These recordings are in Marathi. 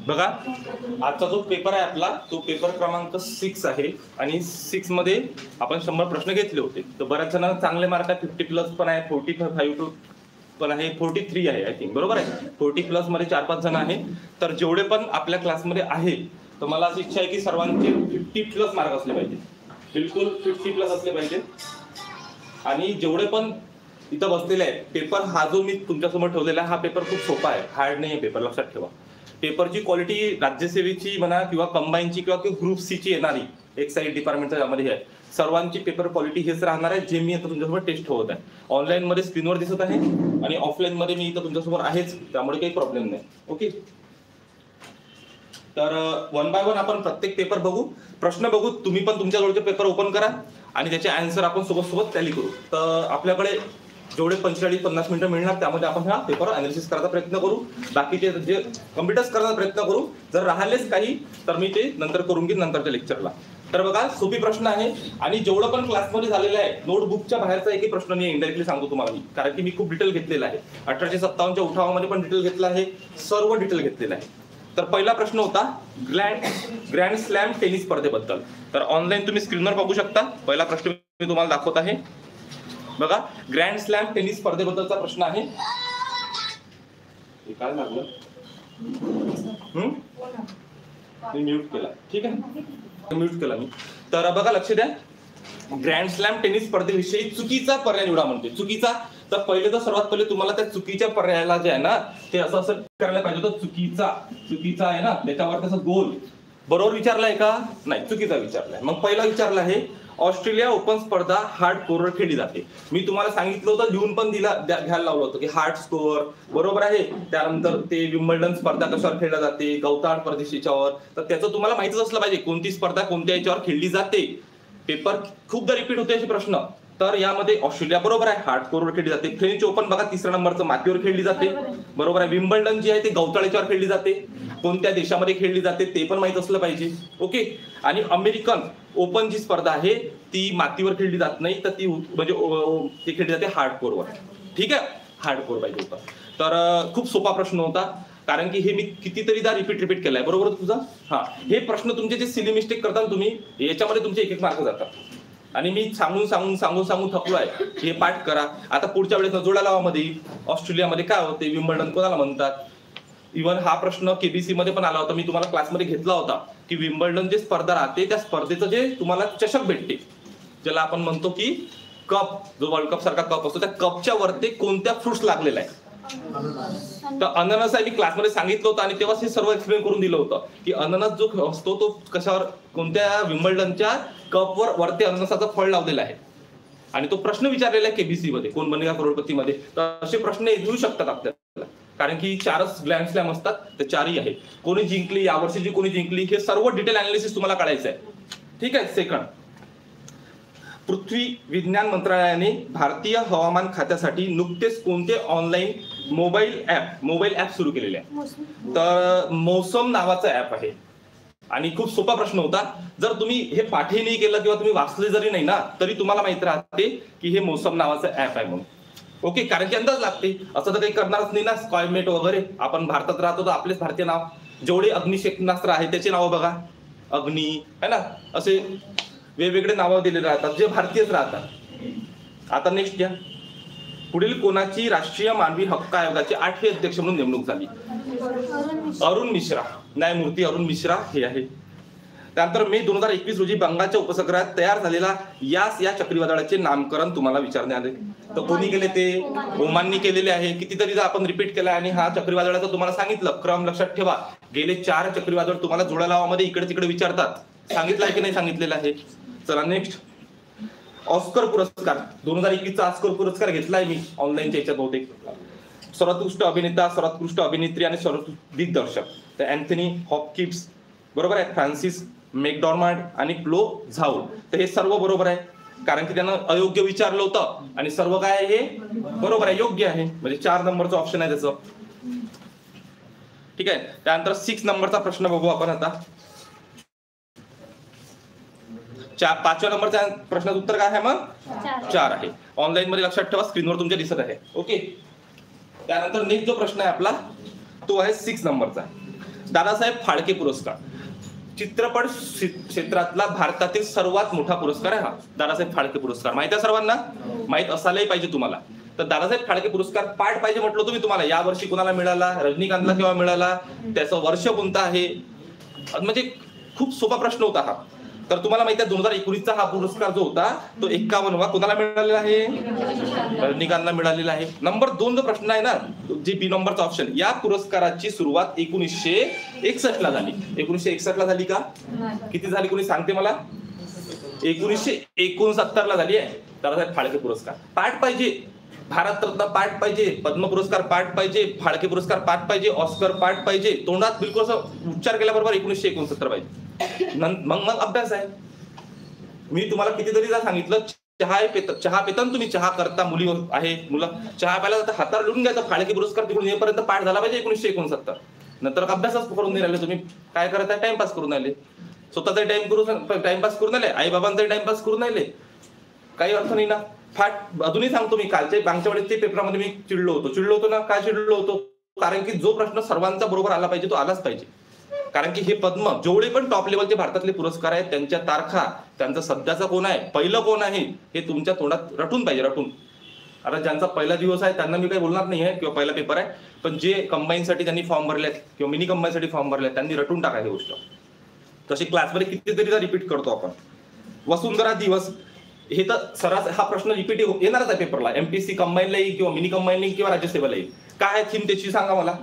बघा आजचा जो पेपर आहे आपला तो पेपर क्रमांक 6 आहे आणि 6 मध्ये आपण 100 प्रश्न घेतले होते. तर बऱ्याच जणांना चांगले मार्क आहेत, 50+ पण आहे, 45 पण आहे, 43 आहे आय थिंक, बरोबर आहे. 40+ मध्ये 4-5 जण आहे. तर जेवढे पण आपल्या क्लासमध्ये आहे तर मला अशी इच्छा आहे की सर्वांचे 50+ मार्क असले पाहिजे, बिलकुल 50+ असले पाहिजे. आणि जेवढे पण इथं बसलेले आहेत, पेपर हा जो मी तुमच्यासमोर ठेवलेला आहे हा पेपर खूप सोपा आहे, हार्ड नाही आहे पेपर, लक्षात ठेवा. पेपरची क्वालिटी राज्यसेवेची म्हणा किंवा कंबाईनची किंवा ग्रुप सी ची येणारी एक्साइज डिपार्टमेंटच्या यामध्ये आहे, सर्वांची पेपर क्वालिटी हेच राहणार आहे जे मी आता तुमच्यासमोर टेस्ट ठेवत आहे. ऑनलाईन मध्ये स्क्रीनवर दिसत आहे आणि ऑफलाईन मध्ये मी इथं तुमच्यासमोर आहेच, त्यामुळे काही प्रॉब्लेम नाही. ओके, तर 1 बाय 1 आपण प्रत्येक पेपर बघू, प्रश्न बघू. तुम्ही पण तुमच्या जवळचे पेपर ओपन करा आणि त्याचे आन्सर आपण सोबत टॅली करू. तर आपल्याकडे जेवढे 45-50 मिनिटं मिळणार त्यामध्ये आपण हा पेपर अनालिसिस करायचा प्रयत्न करू, बाकीचे जे कम्प्युटर्स करायचा प्रयत्न करू. जर राहिलेच काही तर मी ते नंतर करून घेईन नंतरच्या लेक्चरला. तर बघा सोपी प्रश्न आहे आणि जेवढं पण क्लासमध्ये झालेलं आहे नोटबुकच्या बाहेरचा एकही प्रश्न नाही, इनडायरेक्टली सांगतो तुम्हाला मी, कारण की मी खूप डिटेल घेतलेला आहे. 1857च्या उठावामध्ये पण डिटेल घेतला आहे, सर्व डिटेल घेतलेलं आहे. तर पहिला प्रश्न होता ग्रँड स्लॅम टेनिस स्पर्धेबद्दल. तर ऑनलाईन तुम्ही स्क्रीनवर बघू शकता. पहिला प्रश्न मी तुम्हाला दाखवत आहे. बघा ग्रँड स्लॅम टेनिस स्पर्धेबद्दलचा प्रश्न आहे. काय लागलं मी म्यूट केला, ठीक आहे, म्यूट केला मी. तर बघा लक्ष द्या, ग्रँड स्लॅम टेनिस स्पर्धेविषयी चुकीचा पर्याय निवडा म्हणते. चुकीचा, तर पहिले तर सर्वात पहिले तुम्हाला त्या चुकीच्या पर्यायाला जे आहे ना ते असं करायला पाहिजे होतं. चुकीचा आहे ना, त्याच्यावर कसं गोल बरोबर विचारलाय का? नाही, चुकीचा विचारलाय. मग पहिला विचारला आहे ऑस्ट्रेलिया ओपन स्पर्धा हार्ड कोरवर खेळली जाते. मी तुम्हाला सांगितलं होतं, लिहून पण घ्यायला लावलं होतं की हार्ड स्कोअर, बरोबर आहे. त्यानंतर ते विम्बल्डन स्पर्धा कशावर खेळली जाते, गवताळ प्रदेशावर. तर त्याचं तुम्हाला माहितीच असलं पाहिजे कोणती स्पर्धा कोणत्या याच्यावर खेळली जाते. पेपर खूपदा रिपीट होते असे प्रश्न. तर यामध्ये ऑस्ट्रेलिया बरोबर आहे, हार्ड कोरवर खेळली जाते. फ्रेंच ओपन बघा 3ऱ्या नंबरचं मातीवर खेळली जाते, बरोबर आहे. विम्बल्डन जी आहे ते गवताळ्याच्यावर खेळली जाते. कोणत्या देशामध्ये खेळली जाते ते पण माहित असलं पाहिजे. ओके, आणि अमेरिकन ओपन जी स्पर्धा आहे ती मातीवर खेळली जात नाही, तर ती म्हणजे ती खेळली जाते हार्ड कोरवर. ठीक आहे, हार्ड कोर पाहिजे होता. तर खूप सोपा प्रश्न होता, कारण की हे मी कितीतरीदा रिपीट केलाय, बरोबर तुझा. हा, हे प्रश्न तुमचे जे सिली मिस्टेक करतात तुम्ही याच्यामध्ये तुमचे 1-1 मार्क जातात. आणि मी सांगून थकलो आहे, हे पाठ करा. आता पुढच्या वेळेस जोडा लावा मध्ये ऑस्ट्रेलियामध्ये काय होते, विम्बल्डन कोणाला म्हणतात. इव्हन हा प्रश्न केबीसी मध्ये पण आला होता, मी तुम्हाला क्लासमध्ये घेतला होता की विम्बल्डन जे स्पर्धा राहते त्या स्पर्धेचं जे तुम्हाला चषक भेटते, ज्याला आपण म्हणतो की कप, जो वर्ल्ड कप सारखा कप असतो, त्या कपच्या वरती कोणत्या फ्रुट्स लागलेला आहे. तर अननस आहे, मी क्लासमध्ये सांगितलं होतं आणि तेव्हाच हे सर्व एक्सप्लेन करून दिलं होतं की अननस जो असतो तो कशावर, कोणत्या विम्बल्डनच्या कपवर वरती अननसाचं फळ लावलेलं आहे. आणि तो प्रश्न विचारलेला आहे केबीसी मध्ये, कोण बनेगा करोडपतीमध्ये. तर असे प्रश्न येऊ शकतात आपल्याला, कारण की 4च ग्रँड स्लॅम असतात, ते 4ही आहे. कोणी जिंकली यावर्षी, जी कोणी जिंकली, हे सर्व डिटेल अनालिसिस तुम्हाला काढायचं आहे. ठीक आहे. सेकंड, पृथ्वी विज्ञान मंत्रालयाने भारतीय हवामान खात्यासाठी नुकतेच कोणते ऑनलाईन मोबाईल ऍप सुरू केलेले आहे. तर मौसम नावाचं ऍप आहे. आणि खूप सोपा प्रश्न होता. जर तुम्ही हे पाठही नाही केलं किंवा तुम्ही वाचले जरी नाही ना, तरी तुम्हाला माहित राहते की हे मौसम नावाचं ऍप आहे म्हणून. ओके, कारण की अंदाज लागते, असं तर काही करणारच नाही ना. स्कायमेट वगैरे, आपण भारतात राहतो तर आपलेच भारतीय नाव, जेवढे अग्निक्षेपणास्त्र आहे त्याचे नाव बघा, अग्नी है ना, असे वेगवेगळे नावं दिलेले राहतात जे भारतीयच राहतात. आता नेक्स्ट घ्या, पुढील कोणाची राष्ट्रीय मानवी हक्क आयोगाचे 8वे अध्यक्ष म्हणून नेमणूक झाली? अरुण मिश्रा, न्यायमूर्ती अरुण मिश्रा हे आहे. त्यानंतर मे 2021 रोजी बंगालच्या उपसागरात तयार झालेला यास या चक्रीवादळाचे नामकरण तुम्हाला विचारण्यात आले. तर कोणी केले? ते ओमाननी केलेले आहे. कितीतरी आपण रिपीट केला. आणि हा चक्रीवादळाचं तुम्हाला सांगितलं क्रम लक्षात ठेवा. गेले 4 चक्रीवादळ तुम्हाला जोड्या लावामध्ये इकडे तिकडे विचारतात, सांगितलं आहे की नाही सांगितलेलं आहे. चला नेक्स्ट, ऑस्कर पुरस्कार 2021चा ऑस्कर पुरस्कार घेतलाय मी ऑनलाईनच्या याच्यात बहुतेक. सर्वोत्कृष्ट अभिनेता, सर्वोत्कृष्ट अभिनेत्री आणि सर्वोत्कृष्ट दिग्दर्शक, तर अँथनी हॉपकिन्स बरोबर आहे, फ्रान्सिस मॅकडॉर्मंड आणि क्लो झाऊ. तर हे सर्व बरोबर आहे, कारण की त्यांना अयोग्य विचारलं होतं आणि सर्व काय आहे हे बरोबर आहे, योग्य आहे. म्हणजे 4 नंबरचं ऑप्शन आहे त्याचं. ठीक आहे. त्यानंतर 6 नंबरचा प्रश्न बघू आपण आता. 5व्या नंबरच्या प्रश्नाचं उत्तर काय आहे मग? 4 आहे. ऑनलाईन मध्ये लक्षात ठेवा, स्क्रीनवर तुमच्या दिसत आहे. ओके. त्यानंतर नेक्स्ट जो प्रश्न आहे आपला तो आहे 6 नंबरचा. दादासाहेब फाळके पुरस्कार चित्रपट क्षेत्रातला भारतातील सर्वात मोठा पुरस्कार आहे हा दादासाहेब फाळके पुरस्कार. माहित आहे सर्वांना? माहित असायलाही पाहिजे तुम्हाला. तर दादासाहेब फाळके पुरस्कार पाठ पाहिजे म्हटलं तुम्ही तुम्हाला. या वर्षी कुणाला मिळाला, रजनीकांतला केव्हा मिळाला, त्याचं वर्ष कोणतं आहे, म्हणजे खूप सोपा प्रश्न होता हा. तर तुम्हाला माहिती आहे 2019चा हा पुरस्कार जो होता तो 51वा कोणाला मिळालेला आहे? रजनीकांतला मिळालेला आहे. नंबर 2 जो प्रश्न आहे ना, जी बी नंबरचा ऑप्शन, या पुरस्काराची सुरुवात 1961 ला झाली. 1961 ला झाली का? किती झाली कोणी सांगते मला? 1969 ला झाली आहे. दादासाहेब फाळके पुरस्कार पाठ पाहिजे, भारतरत्न पाठ पाहिजे, पद्म पुरस्कार पाठ पाहिजे, फाळके पुरस्कार पाठ पाहिजे, ऑस्कर पाठ पाहिजे, तोंडात बिलकुल असं उच्चार केल्याबरोबर 1969 पाहिजे. मग अभ्यास आहे. मी तुम्हाला कितीतरी सांगितलं चहा पिताना तुम्ही चहा करता, मुली आहे मुलं चहा प्यायला जाता, हातावर लिहून घ्यायचा फाळके पुरस्कार तिकडून येईपर्यंत पाठ झाला पाहिजे 1969. नंतर अभ्यासच करून नाही राहिले तुम्ही. काय करत आहे? टाइमपास करून आले, स्वतःचा टाइमपास करून आले, आई बाबांचा टाइमपास करून आले. काही अर्थ नाही ना. फाट अजूनही सांगतो मी, मागच्या वेळेस पेपरामध्ये मी चिडलो होतो ना. काय चिडलो होतो? कारण की जो प्रश्न सर्वांचा बरोबर आला पाहिजे तो आलाच पाहिजे. कारण की हे पद्म जेवढे पण टॉप लेवलचे भारतातले पुरस्कार आहेत त्यांच्या तारखा, त्यांचा सध्याचा कोण आहे, पहिलं कोण आहे, हे तुमच्या तोंडात रटून पाहिजे, रटून. आता ज्यांचा पहिला दिवस आहे त्यांना मी काही बोलणार नाही आहे किंवा पहिला पेपर आहे, पण जे कंबाईनसाठी त्यांनी फॉर्म भरलेत किंवा मिनी कंबाईनसाठी फॉर्म भरले त्यांनी रटून टाकायची गोष्ट. तशी क्लासमध्ये कितीतरी रिपीट करतो आपण. वसुंधरा दिवस हे तर सरास हा प्रश्न रिपीट येणारच आहे पेपरला. एमपीएससी कंबाईनला येईल किंवा मिनी कंबाईन किंवा राज्यसेवेला येईल. काय आहे थीम त्याची सांगा मला?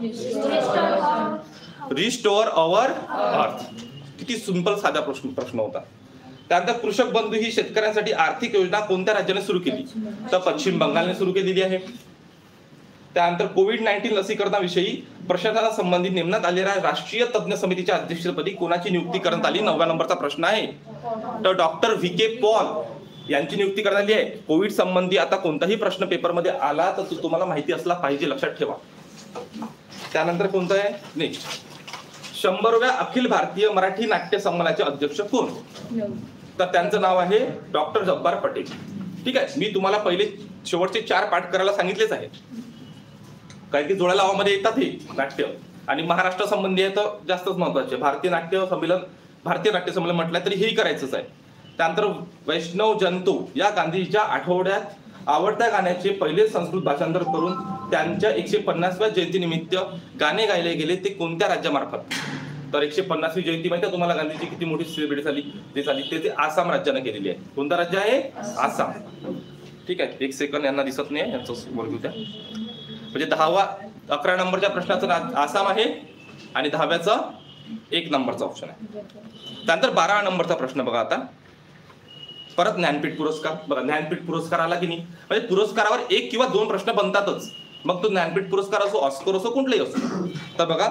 रिस्टोअर अवर अर्थ. किती सिंपल साधा प्रश्न होता. त्यानंतर कृषक बंधू ही शेतकऱ्यांसाठी आर्थिक योजना कोणत्या राज्याने सुरू केली? तर पश्चिम बंगालने सुरू केलेली आहे. त्यानंतर कोविड-19 लसीकरणाविषयी प्रशासनासंबंधी नेमण्यात आलेल्या राष्ट्रीय तज्ञ समितीच्या अध्यक्षपदी कोणाची नियुक्ती करण्यात आली? 9व्या नंबरचा प्रश्न आहे. तर डॉक्टर व्ही.के. पॉल यांची नियुक्ती करण्यात आली आहे. कोविड संबंधी आता कोणताही प्रश्न पेपरमध्ये आला तर तो तुम्हाला माहिती असला पाहिजे, लक्षात ठेवा. त्यानंतर कोणतं आहे? नेक्स्ट 100व्या अखिल भारतीय मराठी नाट्य संमेलनाचे अध्यक्ष कोण? तर त्यांचं नाव आहे डॉक्टर जब्बार पटेल. ठीक आहे. मी तुम्हाला पहिले शेवटचे 4 पाठ करायला सांगितलेच आहे. काही की जोड्या लावामध्ये येतात हे नाट्य, आणि महाराष्ट्र संबंधी आहे तर जास्तच महत्वाचे. भारतीय नाट्य संमेलन म्हटलं तरी हेही करायचंच आहे. त्यानंतर वैष्णव जंतू या गांधीजीच्या आठवड्यात आवडत्या गाण्याचे पहिले संस्कृत भाषांतर करून त्यांच्या 150व्या जयंतीनिमित्त गाणे गायले गेले ते कोणत्या राज्यामार्फत? तर 150वी जयंती माहिती आहे तुम्हाला गांधीची किती मोठी सेलिब्रेट झाली? ते आसाम राज्याने केलेली आहे. कोणतं राज्य आहे? आसाम. ठीक आहे. 1 सेकंद, यांना दिसत नाही यांचं वर्ग द्या. म्हणजे 11 नंबरच्या प्रश्नाचं आसाम आहे आणि 10व्याचा 1 नंबरचा ऑप्शन आहे. त्यानंतर 12 नंबरचा प्रश्न बघा आता. परत ज्ञानपीठ पुरस्कार. बघा ज्ञानपीठ पुरस्कार आला की नाही, म्हणजे पुरस्कारावर 1 किंवा 2 प्रश्न बनतातच. मग तो ज्ञानपीठ पुरस्कार असो, ऑस्कर असो, कुठलाही असो. तर बघा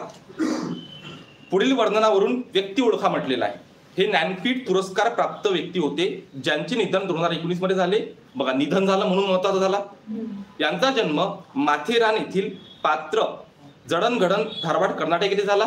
पुढील वर्णनावरून व्यक्ती ओळखा म्हटलेला आहे. हे ज्ञानपीठ पुरस्कार प्राप्त व्यक्ती होते ज्यांचे निधन 2019 मध्ये झाले. बघा निधन झालं म्हणून महत्वाचा झाला. यांचा जन्म माथेरान येथील पात्र जडणघडण धारवाड कर्नाटक येथे झाला.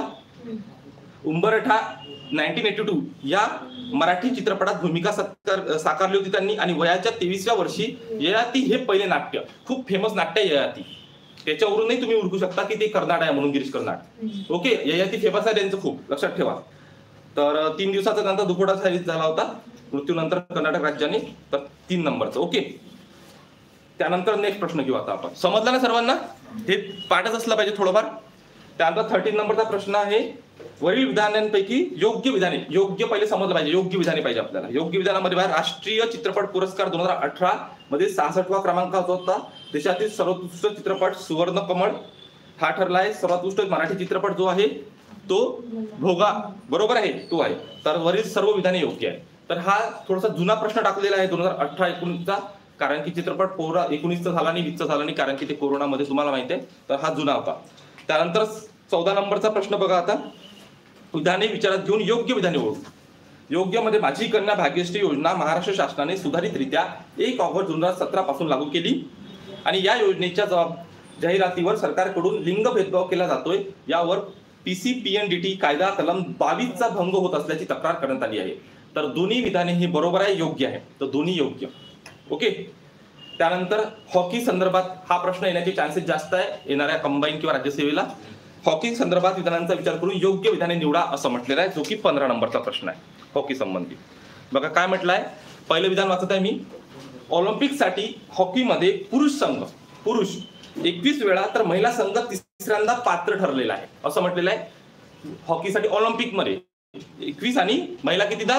उंबरठा 1982 या मराठी चित्रपटात भूमिका साकारली होती त्यांनी, आणि वयाच्या 23व्या वर्षी ययाती हे पहिले नाट्य, खूप फेमस नाट्य आहे ययाती. त्याच्यावरूनही तुम्ही ओळखू शकता की ते कर्नाड आहे म्हणून, गिरीश कर्नाड. ओके. ययाती फेमस आहे त्यांचं खूप, लक्षात ठेवा. तर 3 दिवसाचा नंतर दुखोटा झाला होता मृत्यूनंतर कर्नाटक राज्याने. तर 3 नंबरचं. ओके. त्यानंतर नेक्स्ट प्रश्न घेऊ आता आपण. समजला ना सर्वांना? हे पाठच असलं पाहिजे थोडंफार. त्यानंतर 13 नंबरचा प्रश्न आहे वरील विधानांपैकी योग्य विधाने. योग्य पहिले समजलं पाहिजे, योग्य विधाने पाहिजे आपल्याला. योग्य विधानामध्ये राष्ट्रीय चित्रपट पुरस्कार 2018 मध्ये 66वा क्रमांकाचा होता. देशातील सर्वोत्कृष्ट चित्रपट सुवर्ण कमळ हा ठरला आहे. सर्वोत्कृष्ट मराठी चित्रपट जो आहे तो भोगा, बरोबर आहे, तो आहे. तर वरील सर्व विधाने योग्य आहे. तर हा थोडासा जुना प्रश्न टाकलेला आहे 2018-19चा, कारण की चित्रपट 19चा झाला आणि 20चा झाला नाही, कारण की ते कोरोनामध्ये तुम्हाला माहिती आहे. तर हा जुना होता. त्यानंतर 14 नंबरचा प्रश्न बघा आता. विधाने विचारात घेऊन योग्य विधाने ओळखू. योग्य मध्ये माझी कन्या भाग्यश्री योजना महाराष्ट्र शासनाने सुधारितरित्या 1 ऑगस्ट 2017 पासून लागू केली, आणि या योजनेच्या जाहिरातीवर सरकारकडून लिंग भेदभाव केला जातोय यावर PCPNDT कायदा कलम 22चा भंग होत असल्याची तक्रार करण्यात आली आहे. तर दोन्ही विधाने ही बरोबर आहे, योग्य आहे. तर दोन्ही योग्य. ओके. त्यानंतर हॉकी संदर्भात हा प्रश्न येण्याचे चान्सेस जास्त आहे येणाऱ्या कंबाईन किंवा राज्यसेवेला. हॉकी संदर्भात विधानांचा विचार करून योग्य विधाने निवडा असं म्हटलेलं आहे, जो की 15 नंबरचा प्रश्न आहे हॉकी संबंधी. बघा काय म्हटलं आहे, पहिलं विधान वाचत आहे मी. ऑलिम्पिकसाठी हॉकीमध्ये पुरुष 21 वेळा तर महिला संघ तिसऱ्यांदा पात्र ठरलेला आहे असं म्हटलेलं आहे. हॉकीसाठी ऑलिम्पिकमध्ये 21 आणि महिला कितीदा,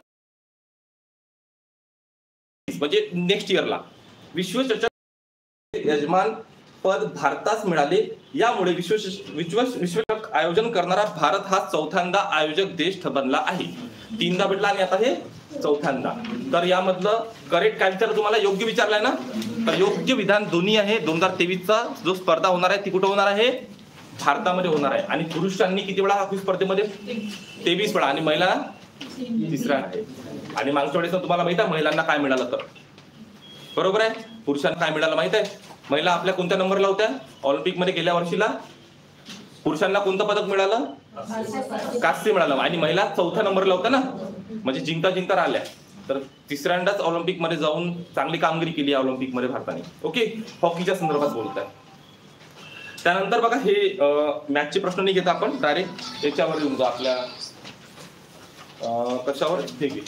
म्हणजे नेक्स्ट इयरला. विश्वचषक यजमान पद भारतास मिळाले, यामुळे विश्वचषक आयोजन करणारा भारत हा चौथ्यांदा आयोजक देश बनला आहे. 3दा भेटला आणि आता हे चौथ्यांदा. तर यामधलं करेक्ट काय विचारलं तुम्हाला, योग्य विचारलंय ना. तर योग्य विधान दोन्ही आहे. 2023चा जो स्पर्धा होणार आहे ती कुठं होणार आहे, भारतामध्ये होणार आहे. आणि पुरुषांनी किती वेळा हॉकी स्पर्धेमध्ये 23 वेळा आणि महिला तिसरा आहे. आणि मागच्या वेळेस तुम्हाला माहित आहे महिलांना काय मिळालं, तर बरोबर आहे. पुरुषांना काय मिळालं माहित आहे, महिला आपल्या कोणत्या नंबरला होत्या ऑलिम्पिकमध्ये गेल्या वर्षीला. पुरुषांना कोणतं पदक मिळालं, कांस्य मिळालं. आणि महिला चौथ्या नंबरला होत्या ना, म्हणजे जिंकता राहिल्या. तर तिसऱ्यांदाच ऑलिम्पिकमध्ये जाऊन चांगली कामगिरी केली आहे ऑलिम्पिकमध्ये भारताने. ओके, हॉकीच्या संदर्भात बोलत आहे. त्यानंतर बघा हे मॅचचे प्रश्न नाही घेत आपण, डायरेक्ट याच्यावर येऊन जा आपल्या कशावर हे घे,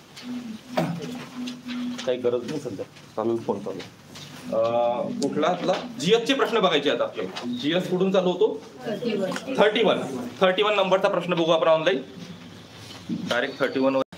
काही गरज नाही सध्या, चालू फोन चालू. कुठला जीएस चे प्रश्न बघायचे आता आपल्याला. जीएस कुठून चालू होतो, 31 नंबरचा प्रश्न बघू आपण ऑनलाईन डायरेक्ट 31 वर.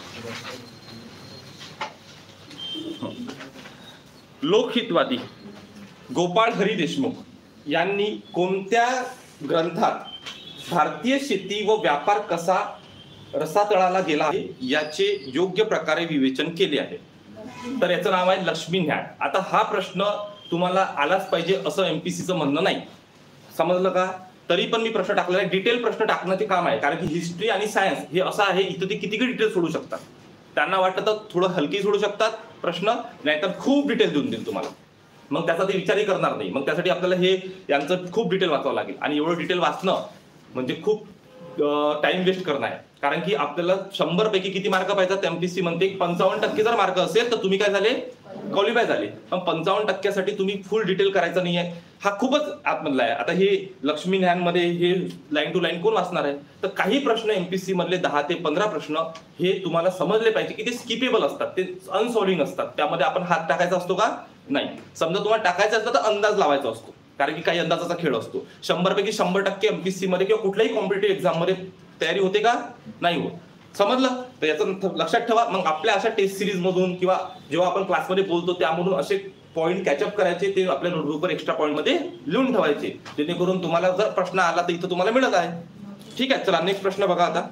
लोकहितवादी गोपाळ हरी देशमुख यांनी कोणत्या ग्रंथात भारतीय शेती व व्यापार कसा रसातळाला गेला आहे याचे योग्य प्रकारे विवेचन केले आहे. तर याचं नाव आहे लक्ष्मी न्याय. आता हा प्रश्न तुम्हाला आलाच पाहिजे असं एमपीसीचं म्हणणं नाही, समजलं का. तरी पण मी प्रश्न टाकलेला आहे, डिटेल प्रश्न टाकण्याचे काम आहे. कारण की हिस्ट्री आणि सायन्स हे असं आहे, इथं ते किती डिटेल सोडू शकतात. त्यांना वाटतं तर थोडं हलकी सोडू शकतात प्रश्न, नाहीतर खूप डिटेल देऊन देईल तुम्हाला. मग त्याचा ते विचारही करणार नाही. मग त्यासाठी आपल्याला हे यांचं खूप डिटेल वाचावं लागेल. आणि एवढं डिटेल वाचणं म्हणजे खूप टाइम वेस्ट करणं आहे. कारण की आपल्याला 100 पैकी किती मार्क पाहिजेत, एमपीसी म्हणते 55% जर मार्क असेल तर तुम्ही काय झाले, क्वालिफाय झाले. पण 55% तुम्ही फुल डिटेल करायचं नाहीये, हा खूपच आतमधला आहे. आता हे लक्ष्मी न्यायांमध्ये हे लाईन टू लाईन कोण वाचणार आहे. तर काही प्रश्न एमपीसी मधले 10 ते 15 प्रश्न हे तुम्हाला समजले पाहिजे की ते स्किपेबल असतात, ते अनसॉल्विंग असतात. त्यामध्ये आपण हात टाकायचा असतो का, नाही. समजा तुम्हाला टाकायचं असतं तर अंदाज लावायचा असतो, कारण की काही अंदाजाचा खेळ असतो. 100 पैकी 100% एमपीसी मध्ये किंवा कुठल्याही कॉम्पिटेटिव्ह एक्झाम मध्ये तयारी होते का, नाही होत. समजलं. तर याचं लक्षात ठेवा. मग आपल्या अशा टेस्ट सिरीज मधून किंवा जेव्हा आपण क्लासमध्ये बोलतो त्यामधून असे पॉईंट कॅचअप करायचे, ते आपल्या नोटबुकवर एक्स्ट्रा पॉईंट मध्ये लिहून ठेवायचे, जेणेकरून तुम्हाला जर प्रश्न आला तर इथं तुम्हाला मिळत आहे. ठीक आहे, चला नेक्स्ट प्रश्न बघा आता.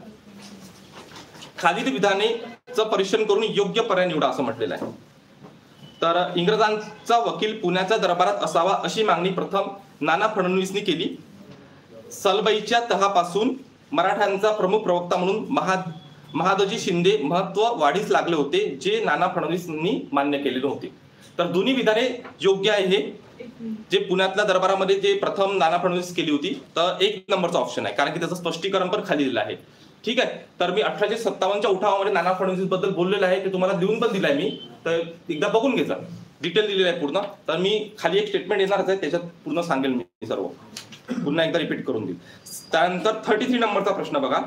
खालील विधानेचं परीक्षण करून योग्य पर्याय निवडा असं म्हटलेलं आहे. तर इंग्रजांचा वकील पुण्याच्या दरबारात असावा अशी मागणी प्रथम नाना फडणवीसनी केली. सलबाईच्या तहापासून मराठ्यांचा प्रमुख प्रवक्ता म्हणून महादजी शिंदे महत्व वाढीस लागले होते, जे नाना फडणवीसांनी मान्य केलेले होते. तर दोन्ही विधाने योग्य आहे. हे जे पुण्यातल्या दरबारामध्ये जे प्रथम नाना फडणवीस केली होती, तर 1 नंबरचा ऑप्शन आहे, कारण की त्याचं स्पष्टीकरण पण खाली दिलं आहे. ठीक आहे. तर मी 1857च्या उठावामध्ये नाना फडणवीस बद्दल बोललेलं आहे, ते तुम्हाला लिहून पण दिलंय मी, तर एकदा बघून घ्यायचा. डिटेल दिलेलं आहे पूर्ण. तर मी खाली एक स्टेटमेंट येणारच आहे, त्याच्यात पूर्ण सांगेल मी सर्व, पुन्हा एकदा रिपीट करून देईल. त्यानंतर 33 नंबरचा प्रश्न बघा.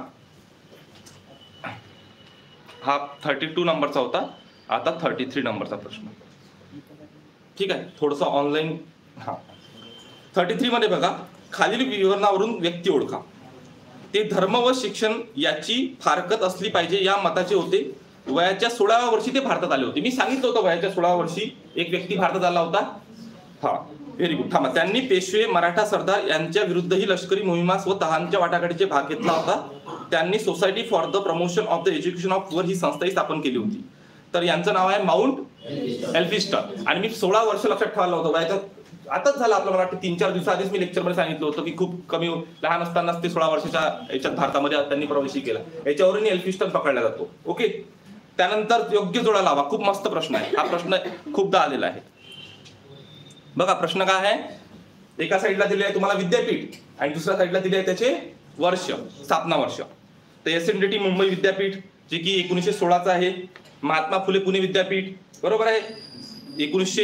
हा 32 नंबरचा होता, आता 33 नंबरचा प्रश्न. ठीक आहे, थोडंसं ऑनलाईन. हा 33 मध्ये बघा, खालील विवरणावरून व्यक्ती ओळखा. ते धर्म व शिक्षण याची फारकत असली पाहिजे या मताचे होते. वयाच्या 16व्या वर्षी ते भारतात आले होते. मी सांगितलं होतं वयाच्या 16व्या वर्षी एक व्यक्ती भारतात आला होता. हा व्हेरी गुड. थांबा. त्यांनी पेशवे, मराठा सरदार यांच्या विरुद्धही लष्करी मोहिमास व तहांच्या वाटाघाटीचे भाग घेतला होता. त्यांनी society for the promotion of the education of poor ही संस्थाही स्थापन केली होती. तर यांचं नाव आहे माउंट एल्फिस्टन. आणि मी 16 वर्ष लक्षात ठेवलं होतं. वयाच्या आताच झालं आपलं, मला वाटतं 3-4 दिवसाआधीच मी लेक्चरमध्ये सांगितलं होतं की खूप कमी लहान असतानाच ते 16 वर्षाच्या याच्यात भारतामध्ये त्यांनी प्रवेश केला. याच्यावरून एल्फिस्टन पकडला जातो. ओके. त्यानंतर योग्य जोडा लावा. खूप मस्त प्रश्न आहे हा. प्रश्न खूपदा आलेला आहे. बघा प्रश्न काय आहे. एका साईडला दिले आहे तुम्हाला विद्यापीठ आणि दुसऱ्या साईडला दिले आहे त्याचे वर्ष, स्थापना वर्ष. तर एसएनडीटी मुंबई विद्यापीठ जे की 1916चं आहे. महात्मा फुले पुणे विद्यापीठ बरोबर आहे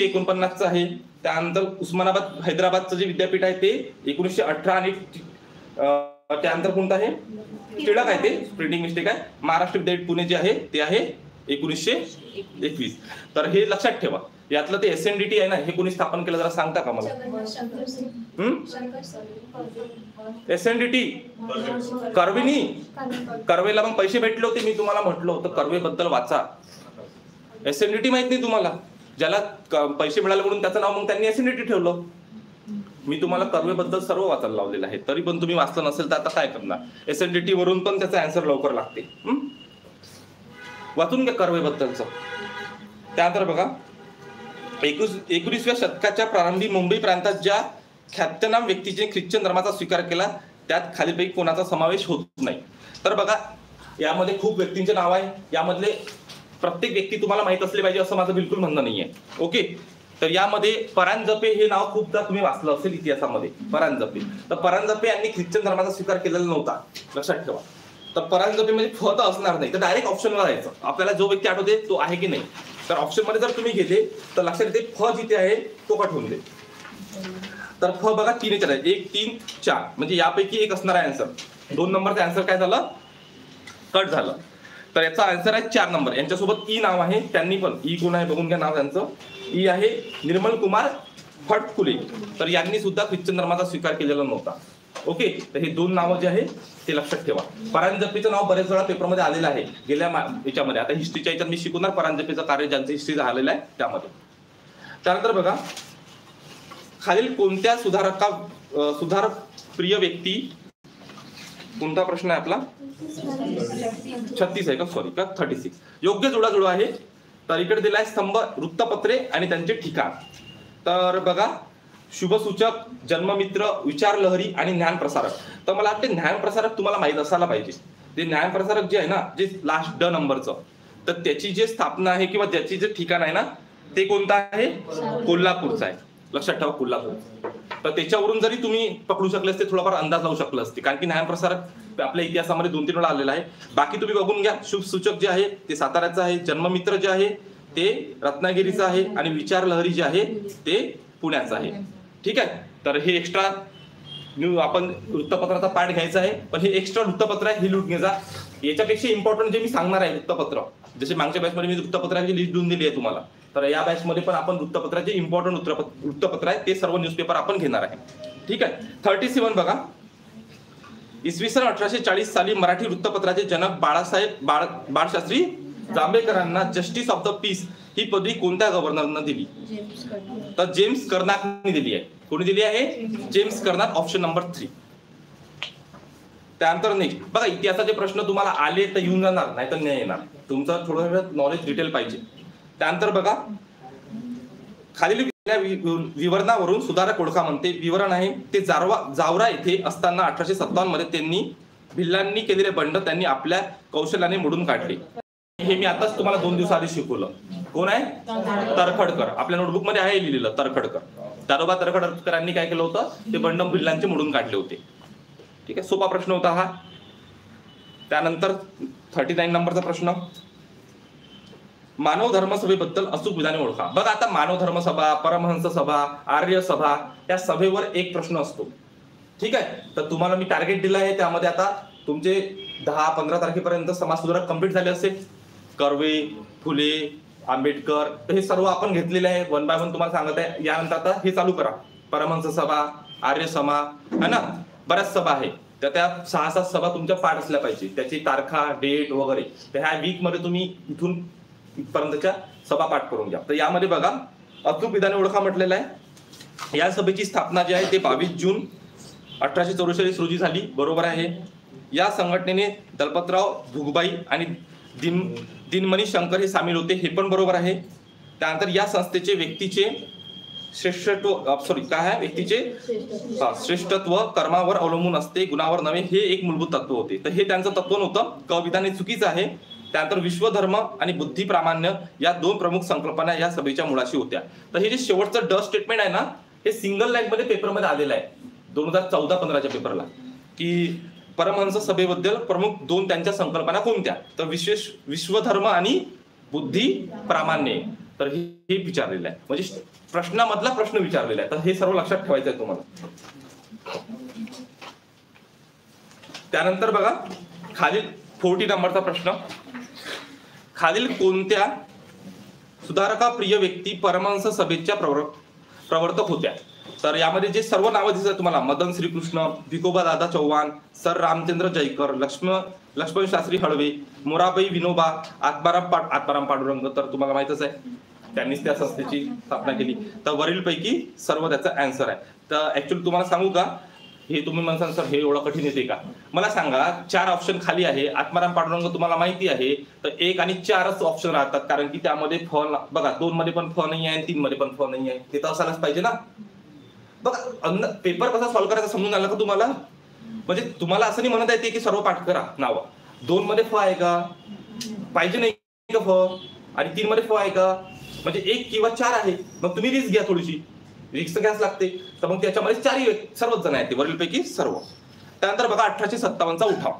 1949चं आहे. त्यानंतर उस्मानाबाद हैदराबादचं जे विद्यापीठ आहे ते 1918 आणि त्यानंतर कोणतं आहे, टिळक आहे, ते प्रिंटिंग मिस्टेक आहे. महाराष्ट्र विद्यापीठ पुणे जे आहे ते आहे 1921. तर हे लक्षात ठेवा. यातलं ते SNDT आहे ना, हे कोणी स्थापन केलं जरा सांगता का मला? SNDT कर्वेनी, कर्वेला मग पैसे भेटले होते. मी तुम्हाला म्हटलं होतं कर्वे बद्दल वाचा. SNDT माहित नाही तुम्हाला? ज्याला पैसे मिळाले म्हणून त्याचं नाव मग त्यांनी SNDT ठेवलं. मी तुम्हाला कर्वे बद्दल सर्व वाचायला लावलेलं आहे, तरी पण तुम्ही वाचलं नसेल तर आता काय करणार? SNDT वरून पण त्याचा आन्सर लवकर लागते. वाचून घ्या कर्वे बद्दलचं. त्यानंतर बघा 19व्या शतकाच्या प्रारंभी मुंबई प्रांतात ज्या ख्यातनाम व्यक्तीने ख्रिश्चन धर्माचा स्वीकार केला त्यात खालीलपैकी कोणाचा समावेश होत नाही. तर बघा यामध्ये खूप व्यक्तींचे नाव आहे. यामधले प्रत्येक व्यक्ती तुम्हाला माहित असले पाहिजे असं माझं बिलकुल म्हणणं नाहीये. ओके, तर यामध्ये परांजपे हे नाव खूपदा तुम्ही वाचलं असेल इतिहासामध्ये. परांजपे, तर परांजपे यांनी ख्रिश्चन धर्माचा स्वीकार केलेला नव्हता, लक्षात ठेवा. तर परांजपे म्हणजे फ तर असणार नाही, तर डायरेक्ट ऑप्शनला जायचं. आपल्याला जो व्यक्ती आठवते तो आहे की नाही. तर ऑप्शन मध्ये जर तुम्ही घेतले तर लक्षात येते फ जिथे आहे तो कट होऊन दे. तर फ बघा 3 4 आहे, 1 3 4 म्हणजे यापैकी एक असणार आहे आन्सर. 2 नंबरचा आन्सर काय झालं, कट झालं. तर याचा आन्सर आहे 4 नंबर. यांच्यासोबत ई नाव आहे, त्यांनी पण ई कोण आहे बघून घ्या नाव त्यांचं. ई आहे निर्मल कुमार फटकुले. तर यांनी सुद्धा ख्रिश्चन धर्माचा स्वीकार केलेला नव्हता. ओके, तर हे 2 नावं जे आहे ते लक्षात ठेवा. परांजपेचं नाव बरेच वेळा पेपरमध्ये आलेलं आहे गेल्या याच्यामध्ये. आता हिस्ट्रीच्या याच्यात मी शिकवणार परांजपेचं कार्य ज्यांचं हिस्ट्री झालेलं आहे त्यामध्ये. त्यानंतर बघा खालील कोणत्या सुधार प्रिय व्यक्ती, कोणता प्रश्न आहे आपला 36 आहे का, सॉरी का 36. योग्य जुळाजुळवा आहे. तर इकडे दिलाय स्तंभ, वृत्तपत्रे आणि त्यांचे ठिकाण. तर बघा शुभसूचक, जन्ममित्र, विचार लहरी आणि ज्ञानप्रसारक. तर मला वाटते ज्ञानप्रसारक तुम्हाला माहित असायला पाहिजे. ते ज्ञानप्रसारक जे आहे ना, जे लास्ट ड नंबरचं, तर त्याची जे स्थापना आहे किंवा त्याची जे ठिकाण आहे ना ते कोणतं आहे, कोल्हापूरचं आहे. लक्षात ठेवा कोल्हापूर. तर त्याच्यावरून जरी तुम्ही पकडू शकले असते, थोडाफार अंदाज लावू शकला असते, कारण की ज्ञानप्रसारक आपल्या इतिहासामध्ये 2-3 वेळा आलेला आहे. बाकी तुम्ही बघून घ्या. शुभसूचक जे आहे ते साताऱ्याचं आहे, जन्ममित्र जे आहे ते रत्नागिरीचं आहे आणि विचार लहरी जे आहे ते पुण्याचं आहे. ठीक आहे, तर हे एक्स्ट्रा आपण वृत्तपत्राचा पाठ घ्यायचा आहे, पण हे एक्स्ट्रा वृत्तपत्र आहे, हे लूट घ्यायचा. याच्यापेक्षा इम्पॉर्टंट जे मी सांगणार आहे वृत्तपत्र, जसे मागच्या बॅचमध्ये मी वृत्तपत्राची लिस्ट देऊन दिली आहे तुम्हाला, तर या बॅचमध्ये पण आपण वृत्तपत्राचे इम्पॉर्टंट वृत्तपत्र आहे ते सर्व न्यूजपेपर आपण घेणार आहे. ठीक आहे. 37 बघा, इसवी सन 1840 साली मराठी वृत्तपत्राचे जनक बाळशास्त्री जांभेकरांना जस्टिस ऑफ द पीस ही पदवी कोणत्या गव्हर्नरनं दिली? तर जेम्स कर्नाकने दिली आहे. कोणी दिली आहे? James Carnac. Option number 3. त्यानंतर नेक्स्ट बघा, इतिहासाचे प्रश्न तुम्हाला आले तर येऊन जाणार, नाही तर नाही येणार. तुमचं थोडं नॉलेज डिटेल पाहिजे. त्यानंतर बघा खालील विवरणावरून सुधारक ओळखा म्हणते. विवरण आहे ते जावरा येथे असताना 1857 मध्ये त्यांनी भिल्लांनी केलेले बंड त्यांनी आपल्या कौशल्याने मोडून काढले. हे मी आताच तुम्हाला 2 दिवसाआधी शिकवलं. कोण आहे? तरखडकर. आपल्या नोटबुक मध्ये आहे लिहिलेलं तरखडकर. दारोबा तरखडकरांनी काय केलं होतं, ते बंड भिल्लांचे मोडून काढले होते. ठीक आहे, सोपा प्रश्न होता हा. त्यानंतर 39 नंबरचा प्रश्न, मानव धर्म सभेबद्दल अचूक विधाने ओळखा. बघा आता मानव धर्म सभा, परमहंस सभा, आर्य सभा या सभेवर एक प्रश्न असतो. ठीक आहे, तर तुम्हाला मी टार्गेट दिलं आहे. त्यामध्ये आता तुमचे 10-15 तारखेपर्यंत समाज सुधारक कंप्लीट झाले असेल. कर्वे, फुले, आंबेडकर, तर हे सर्व आपण घेतलेले आहे. 1 बाय 1 तुम्हाला सांगत आहे. यानंतर आता हे चालू करा. परमहंस सभा, आर्य सभा है ना, बऱ्याच सभा आहे. तर त्या 6-7 सभा तुमच्या पाठ असल्या पाहिजे, त्याची तारखा, डेट वगैरे. तर ह्या वीक मध्ये तुम्ही इथून इथपर्यंतच्या सभा पाठ करून घ्या. तर यामध्ये बघा अचूक विधाने ओळखा म्हटलेलं आहे. या सभेची स्थापना जी आहे ते 22 जून 1844 रोजी झाली. बरोबर आहे. या संघटनेने दलपतराव भुगबाई आणि दिनमणी शंकर हे सामील होते. हे पण बरोबर आहे. त्यानंतर या संस्थेचे व्यक्तीचे श्रेष्ठत्व कर्मावर अवलंबून असते, गुणावर नव्हे, हे एक मूलभूत तत्व होते. तर हे त्यांचं तत्व नव्हतं. क विधान हे चुकीचं आहे. त्यानंतर विश्वधर्म आणि बुद्धी प्रामाण्य या 2 प्रमुख संकल्पना या सभेच्या मुळाशी होत्या. तर हे जे शेवटचं ड स्टेटमेंट आहे ना, हे सिंगल लाईन मध्ये पेपरमध्ये आलेलं आहे 2014-15च्या पेपरला, की परमहंस सभेबद्दल प्रमुख 2 त्यांच्या संकल्पना कोणत्या. तर विश्वधर्म आणि बुद्धी प्रामाण्य. तर हे विचारलेलं आहे, म्हणजे प्रश्नामधला प्रश्न विचारलेला आहे. तर हे सर्व लक्षात ठेवायचं आहे तुम्हाला. त्यानंतर बघा खालील 40 नंबरचा प्रश्न, खालील कोणत्या सुधारकाप्रिय व्यक्ती परमहंस सभेच्या प्रवर्तक होत्या? तर यामध्ये जे सर्व नावं दिसतात तुम्हाला, मदन श्रीकृष्ण, भिकोबा दादा चव्हाण, सर रामचंद्र जयकर, लक्ष्मण शास्त्री हळवे, मोराबाई विनोबा, आत्माराम पांडुरंग, तर तुम्हाला माहितच आहे त्यांनीच त्या संस्थेची स्थापना केली. तर वरीलपैकी सर्व त्याचा आन्सर आहे. तर ऍक्च्युअली तुम्हाला सांगू का, हे तुम्ही म्हणसाल सर हे एवढं कठीण येते का, मला सांगा 4 ऑप्शन खाली आहे. आत्माराम पांडुरंग तुम्हाला माहिती आहे, तर 1 आणि 4च ऑप्शन राहतात, कारण की त्यामध्ये फ बघा 2 मध्ये पण फ नाही आहे, 3 मध्ये पण फ नाही आहे, ते तर असायलाच पाहिजे ना. बघा पेपर कसा सॉल्व्ह करायचा समजून आला का तुम्हाला? म्हणजे तुम्हाला असं नाही म्हणत आहे की सर्व पाठ करा नाव. 2 मध्ये फ आहे का, पाहिजे नाही का फ, आणि 3 मध्ये फ आहे का, म्हणजे 1 किंवा 4 आहे. मग तुम्ही रिस्क घ्या, थोडीशी रिस्क घ्यास लागते. तर मग त्याच्यामध्ये 4 सर्वच जण आहेत, वरीलपैकी सर्व. त्यानंतर बघा 1857चा उठाव.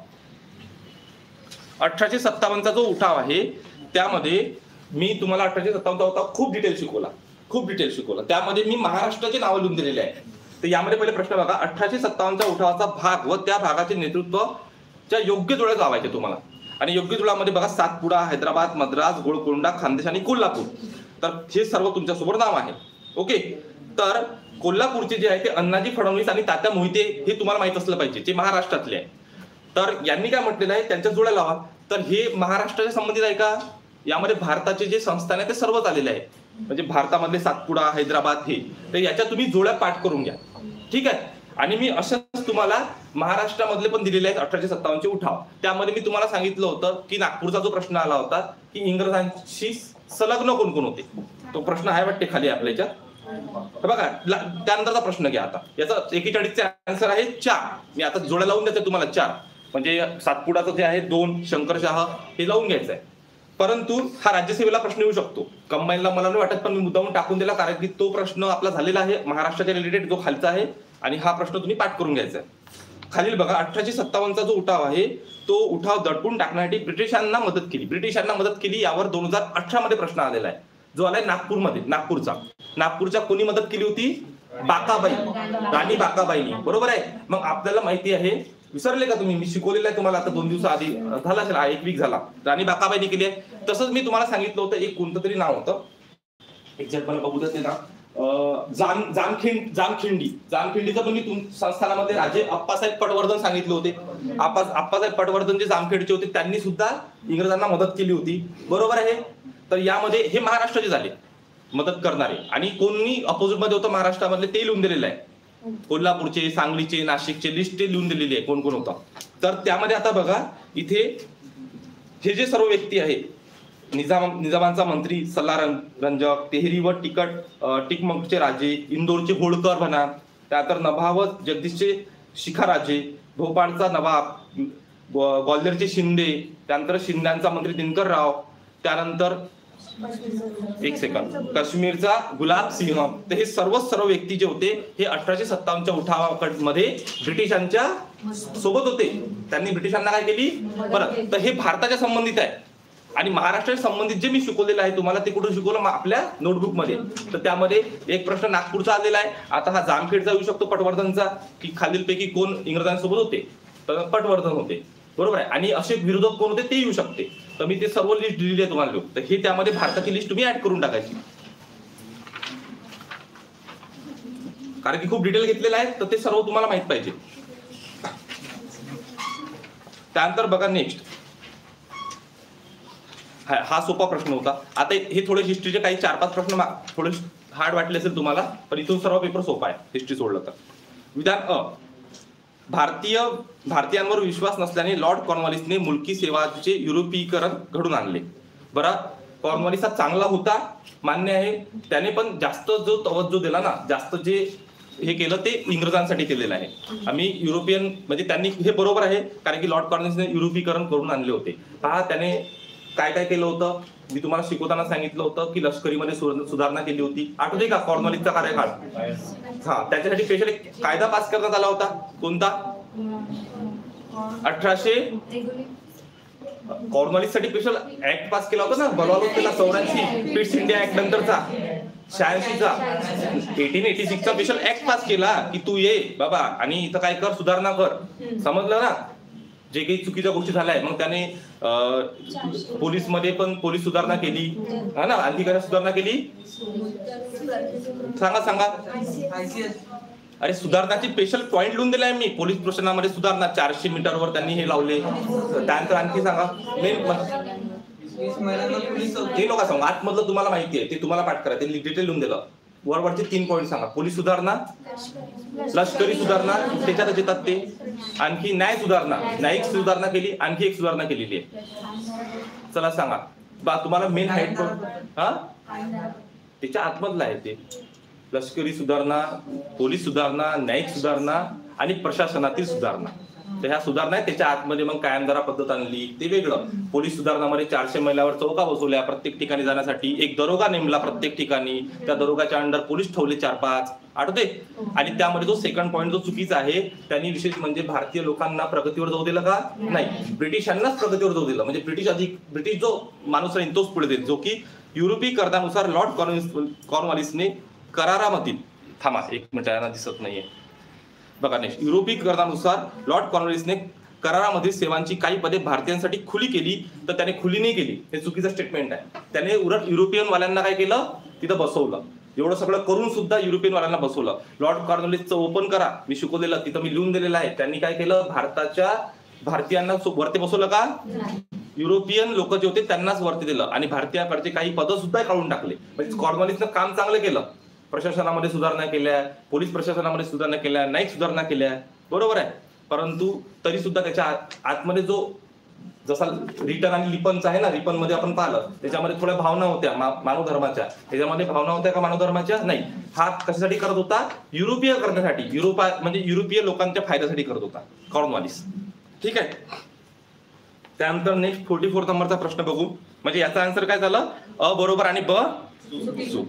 1857चा जो उठाव आहे त्यामध्ये मी तुम्हाला 1857चा उठाव खूप डिटेल शिकवला. त्यामध्ये मी महाराष्ट्राची नावं लिहून दिलेली आहे. तर यामध्ये पहिले प्रश्न बघा, 1857च्या उठावाचा भाग व त्या भागाचे नेतृत्वच्या योग्य जुळ्या लावायचे तुम्हाला. आणि योग्य जुळामध्ये बघा सातपुडा, हैदराबाद, मद्रास, गोळकोंडा, खानदेश आणि कोल्हापूर. तर हे सर्व तुमच्यासमोर नाव आहे. ओके. तर कोल्हापूरचे जे आहे ते अण्णाजी फडणवीस आणि तात्या मोहिते, हे तुम्हाला माहित असलं पाहिजे, जे महाराष्ट्रातले आहे. तर यांनी काय म्हटलेलं आहे, त्यांच्या जुळ्या लावा. तर हे महाराष्ट्राच्या संबंधित आहे का? यामध्ये भारताचे जे संस्थान आहे ते सर्वच आलेले आहे. म्हणजे भारतामधले सातपुडा, हैदराबाद, हे तर याच्या तुम्ही जोड्या पाठ करून घ्या. ठीक आहे. आणि मी असंच तुम्हाला महाराष्ट्रामधले पण दिलेले आहेत 1857चे उठाव. त्यामध्ये मी तुम्हाला सांगितलं होतं की नागपूरचा जो प्रश्न आला होता की इंग्रजांशी संलग्न कोण कोण होते, तो प्रश्न आहे वाटते खाली आपल्या याच्यात. बघा त्यानंतरचा प्रश्न घ्या. आता याचा 41चे आन्सर आहे 4. मी आता जोड्या लावून द्यायचं तुम्हाला 4. म्हणजे सातपुडाचं जे आहे 2, शंकरशाह हे लावून घ्यायचं आहे. परंतु हा राज्यसेवेला प्रश्न येऊ शकतो, कंबाईनला मला नाही वाटत, पण मी मुद्दामून टाकून दिला कारण की तो प्रश्न आपला झालेला आहे महाराष्ट्राच्या रिलेटेड, जो खालचा आहे. आणि हा प्रश्न तुम्ही पाठ करून घ्यायचा आहे. खालील बघा 1857चा जो उठाव आहे तो उठाव दडपून टाकण्यासाठी ब्रिटिशांना मदत केली यावर 2018 मध्ये प्रश्न आलेला आहे, जो आलाय नागपूरमध्ये. नागपूरच्या कोणी मदत केली होती? बाकाबाई, राणी बाकाबाईंनी. बरोबर आहे. मग आपल्याला माहिती आहे, विसरले का तुम्ही? मी शिकवलेलं आहे तुम्हाला आता 2 दिवसाआधी, झाला असेल 1 वीक झाला. राणी बाकाबाईंनी केली आहे. तसंच मी तुम्हाला सांगितलं होतं एक कोणतं तरी नाव होतं, एक्झॅक्ट मला बघू देते ना, जामखिंडीचं पण मी संस्थानामध्ये राजे अप्पासाहेब पटवर्धन सांगितले होते. अप्पासाहेब पटवर्धन जे जामखेडचे होते त्यांनी सुद्धा इंग्रजांना मदत केली होती. बरोबर आहे. तर यामध्ये हे महाराष्ट्राचे झाले मदत करणारे, आणि कोणी अपोजिट मध्ये होतं महाराष्ट्रामधले ते लिहून दिलेलं आहे. कोल्हापूरचे, सांगलीचे, नाशिकचे लिस्ट लिहून दिलेली आहे कोण कोण होता. तर त्यामध्ये आता बघा इथे हे जे सर्व व्यक्ती आहे, निजामांचा मंत्री सल्लारंजक, तेहरी व टिकमंगचे राजे, इंदोरचे होळकर म्हणा, त्यानंतर नभावत जगदीशचे शिखाराजे, भोपाळचा नवाब, ग्वाल्हेरचे शिंदे, त्यानंतर शिंद्यांचा मंत्री दिनकरराव, त्यानंतर काश्मीरचा गुलाब सिंह. तर हे सर्व व्यक्ती जे होते हे 1857च्या उठावामध्ये ब्रिटिशांच्या सोबत होते. त्यांनी ब्रिटिशांना काय केली परत. तर हे भारताच्या संबंधित आहे. आणि महाराष्ट्राच्या संबंधित जे मी शिकवलेलं आहे तुम्हाला ते कुठे शिकवलं? आपल्या नोटबुक मध्ये. तर त्यामध्ये एक प्रश्न नागपूरचा आलेला आहे. आता हा जामखेडचा येऊ शकतो, पटवर्धनचा, की खालीलपैकी कोण इंग्रजांसोबत होते? तर पटवर्धन होते. बरोबर आहे. आणि असे विरोधक कोण होते ते येऊ शकते. तर मी ते सर्व लिस्ट दिलेली आहे तुम्हाला. तर हे त्यामध्ये भारताची लिस्ट तुम्ही ऍड करून टाकायची, कारण की खूप डिटेल घेतलेलं आहे, तर ते सर्व तुम्हाला माहित पाहिजे. त्यानंतर बघा नेक्स्ट, हा सोपा प्रश्न होता. आता हे थोडे हिस्ट्रीचे काही 4-5 प्रश्न थोडे हार्ड वाटले असेल तुम्हाला, पण इथून सर्व पेपर सोपा आहे हिस्ट्री सोडलं तर. विधान अ, भारतीयांवर विश्वास नसल्याने लॉर्ड कॉर्नवॉलिसने मुलकी सेवाचे युरोपीकरण घडून आणले. बरं, कॉर्नवॉलिस हा चांगला होता, मान्य आहे. त्याने पण जास्त जो तवज्जो दिला ना, जास्त जे हे केलं ते इंग्रजांसाठी केलेलं आहे. आम्ही युरोपियन म्हणजे त्यांनी हे बरोबर आहे, कारण की लॉर्ड कॉर्नवॉलिसने युरोपीकरण करून आणले होते. पहा त्याने काय काय केलं होतं, मी तुम्हाला शिकवताना सांगितलं होतं की लष्करीमध्ये सुधारणा केली होती. आठवते का कॉर्नवॉलिसचा कार्यकाळ? हा, त्याच्यासाठी स्पेशल एक कायदा पास करण्यात आला होता. कोणता? 1800 कॉर्नवॉलिससाठी स्पेशल ऍक्ट पास केला होता ना, बोलावलं केला 84 पिट्स इंडिया ऍक्ट नंतरचा 86चा 1886चा स्पेशल ऍक्ट पास केला की तू ये बाबा आणि इथं काय कर, सुधारणा कर. समजलं ना? जे काही चुकीच्या गोष्टी झाल्या आहेत, मग त्याने पोलीसमध्ये पण पोलीस सुधारणा केली हा ना, आणखी काय सुधारणा केली सांगा सांगा. अरे सुधारणाची स्पेशल पॉइंट लिहून दिलाय मी. पोलीस प्रशासनामध्ये सुधारणा 400 मीटरवर त्यांनी हे लावले. त्यानंतर आणखी सांगा मेन हे लोक सांगा आतमधलं तुम्हाला माहिती आहे ते तुम्हाला पाठ करा, ते डिटेल लिहून दिलं. वरवरचे 3 पॉइंट सांगा. पोलीस सुधारणा, लष्करी सुधारणा त्याच्यातच येतात ते. आणखी न्याय सुधारणा, न्यायिक सुधारणा केली, आणखी एक सुधारणा केलेली आहे. चला सांगा बा तुम्हाला मेन हाईट हा त्याच्या आतमधलं आहे ते. लष्करी सुधारणा, पोलीस सुधारणा, न्यायिक सुधारणा आणि प्रशासनातील सुधारणा. तर ह्या सुधारणा आहेत. त्याच्या आतमध्ये मग कायमधारा पद्धत आणली ते वेगळं. पोलीस सुधारणामध्ये 400 महिलावर चौका बसवल्या प्रत्येक ठिकाणी जाण्यासाठी. एक दरोगा नेमला प्रत्येक ठिकाणी. त्या दरोगाच्या अंडर पोलीस ठेवले 4-5 आठवते. आणि त्यामध्ये जो सेकंड पॉईंट जो चुकीचा आहे त्यांनी विशेष म्हणजे भारतीय लोकांना प्रगतीवर जाऊ दिलं का नाही, ब्रिटिशांनाच प्रगतीवर जाऊ दिलं. म्हणजे ब्रिटिश जो माणूस राहील तोच पुढे देईल, जो की युरोपीय करारानुसार लॉर्ड कॉर्नवॉलिसने करारामधील थांबा 1 मिनिट यांना दिसत नाहीये बघा नाही. युरोपीय करारानुसार लॉर्ड कॉर्नवॉलिसने करारामधील सेवांची काही पदे भारतीयांसाठी खुली केली, तर त्याने खुली नाही केली. हे चुकीचं स्टेटमेंट आहे. त्याने उलट युरोपियन वाल्यांना काय केलं तिथं बसवलं. एवढं सगळं करून सुद्धा युरोपियन वाल्यांना बसवलं. लॉर्ड कॉर्नवॉलिसचं ओपन करा मी शिकवलेलं तिथं मी लिहून दिलेलं आहे. त्यांनी काय केलं भारतीयांना वरती बसवलं का, युरोपियन लोक जे होते त्यांनाच वरती दिलं आणि भारतीयाकडचे काही पदं सुद्धा काढून टाकले. म्हणजे कॉर्नवॉलिसनं काम चांगलं केलं. प्रशासनामध्ये सुधारणा केल्या, पोलीस प्रशासनामध्ये सुधारणा केल्या, न्यायिक सुधारणा केल्या, बरोबर आहे. परंतु तरी सुद्धा त्याच्या आतमध्ये जो जसा रिटन आणि लिपनचा आहे ना, रिपन मध्ये आपण पाहिलं त्याच्यामध्ये थोड्या भावना होत्या मानव धर्माच्या. त्याच्यामध्ये भावना होत्या का मानव धर्माच्या नाही. हा कशासाठी करत होता, युरोपीय करण्यासाठी, म्हणजे युरोपीय लोकांच्या फायद्यासाठी करत होता कॉर्नवॉलिस. ठीक आहे. त्यानंतर नेक्स्ट 44 नंबरचा प्रश्न बघू. म्हणजे याचा आन्सर काय झालं, अ बरोबर आणि ब चूक.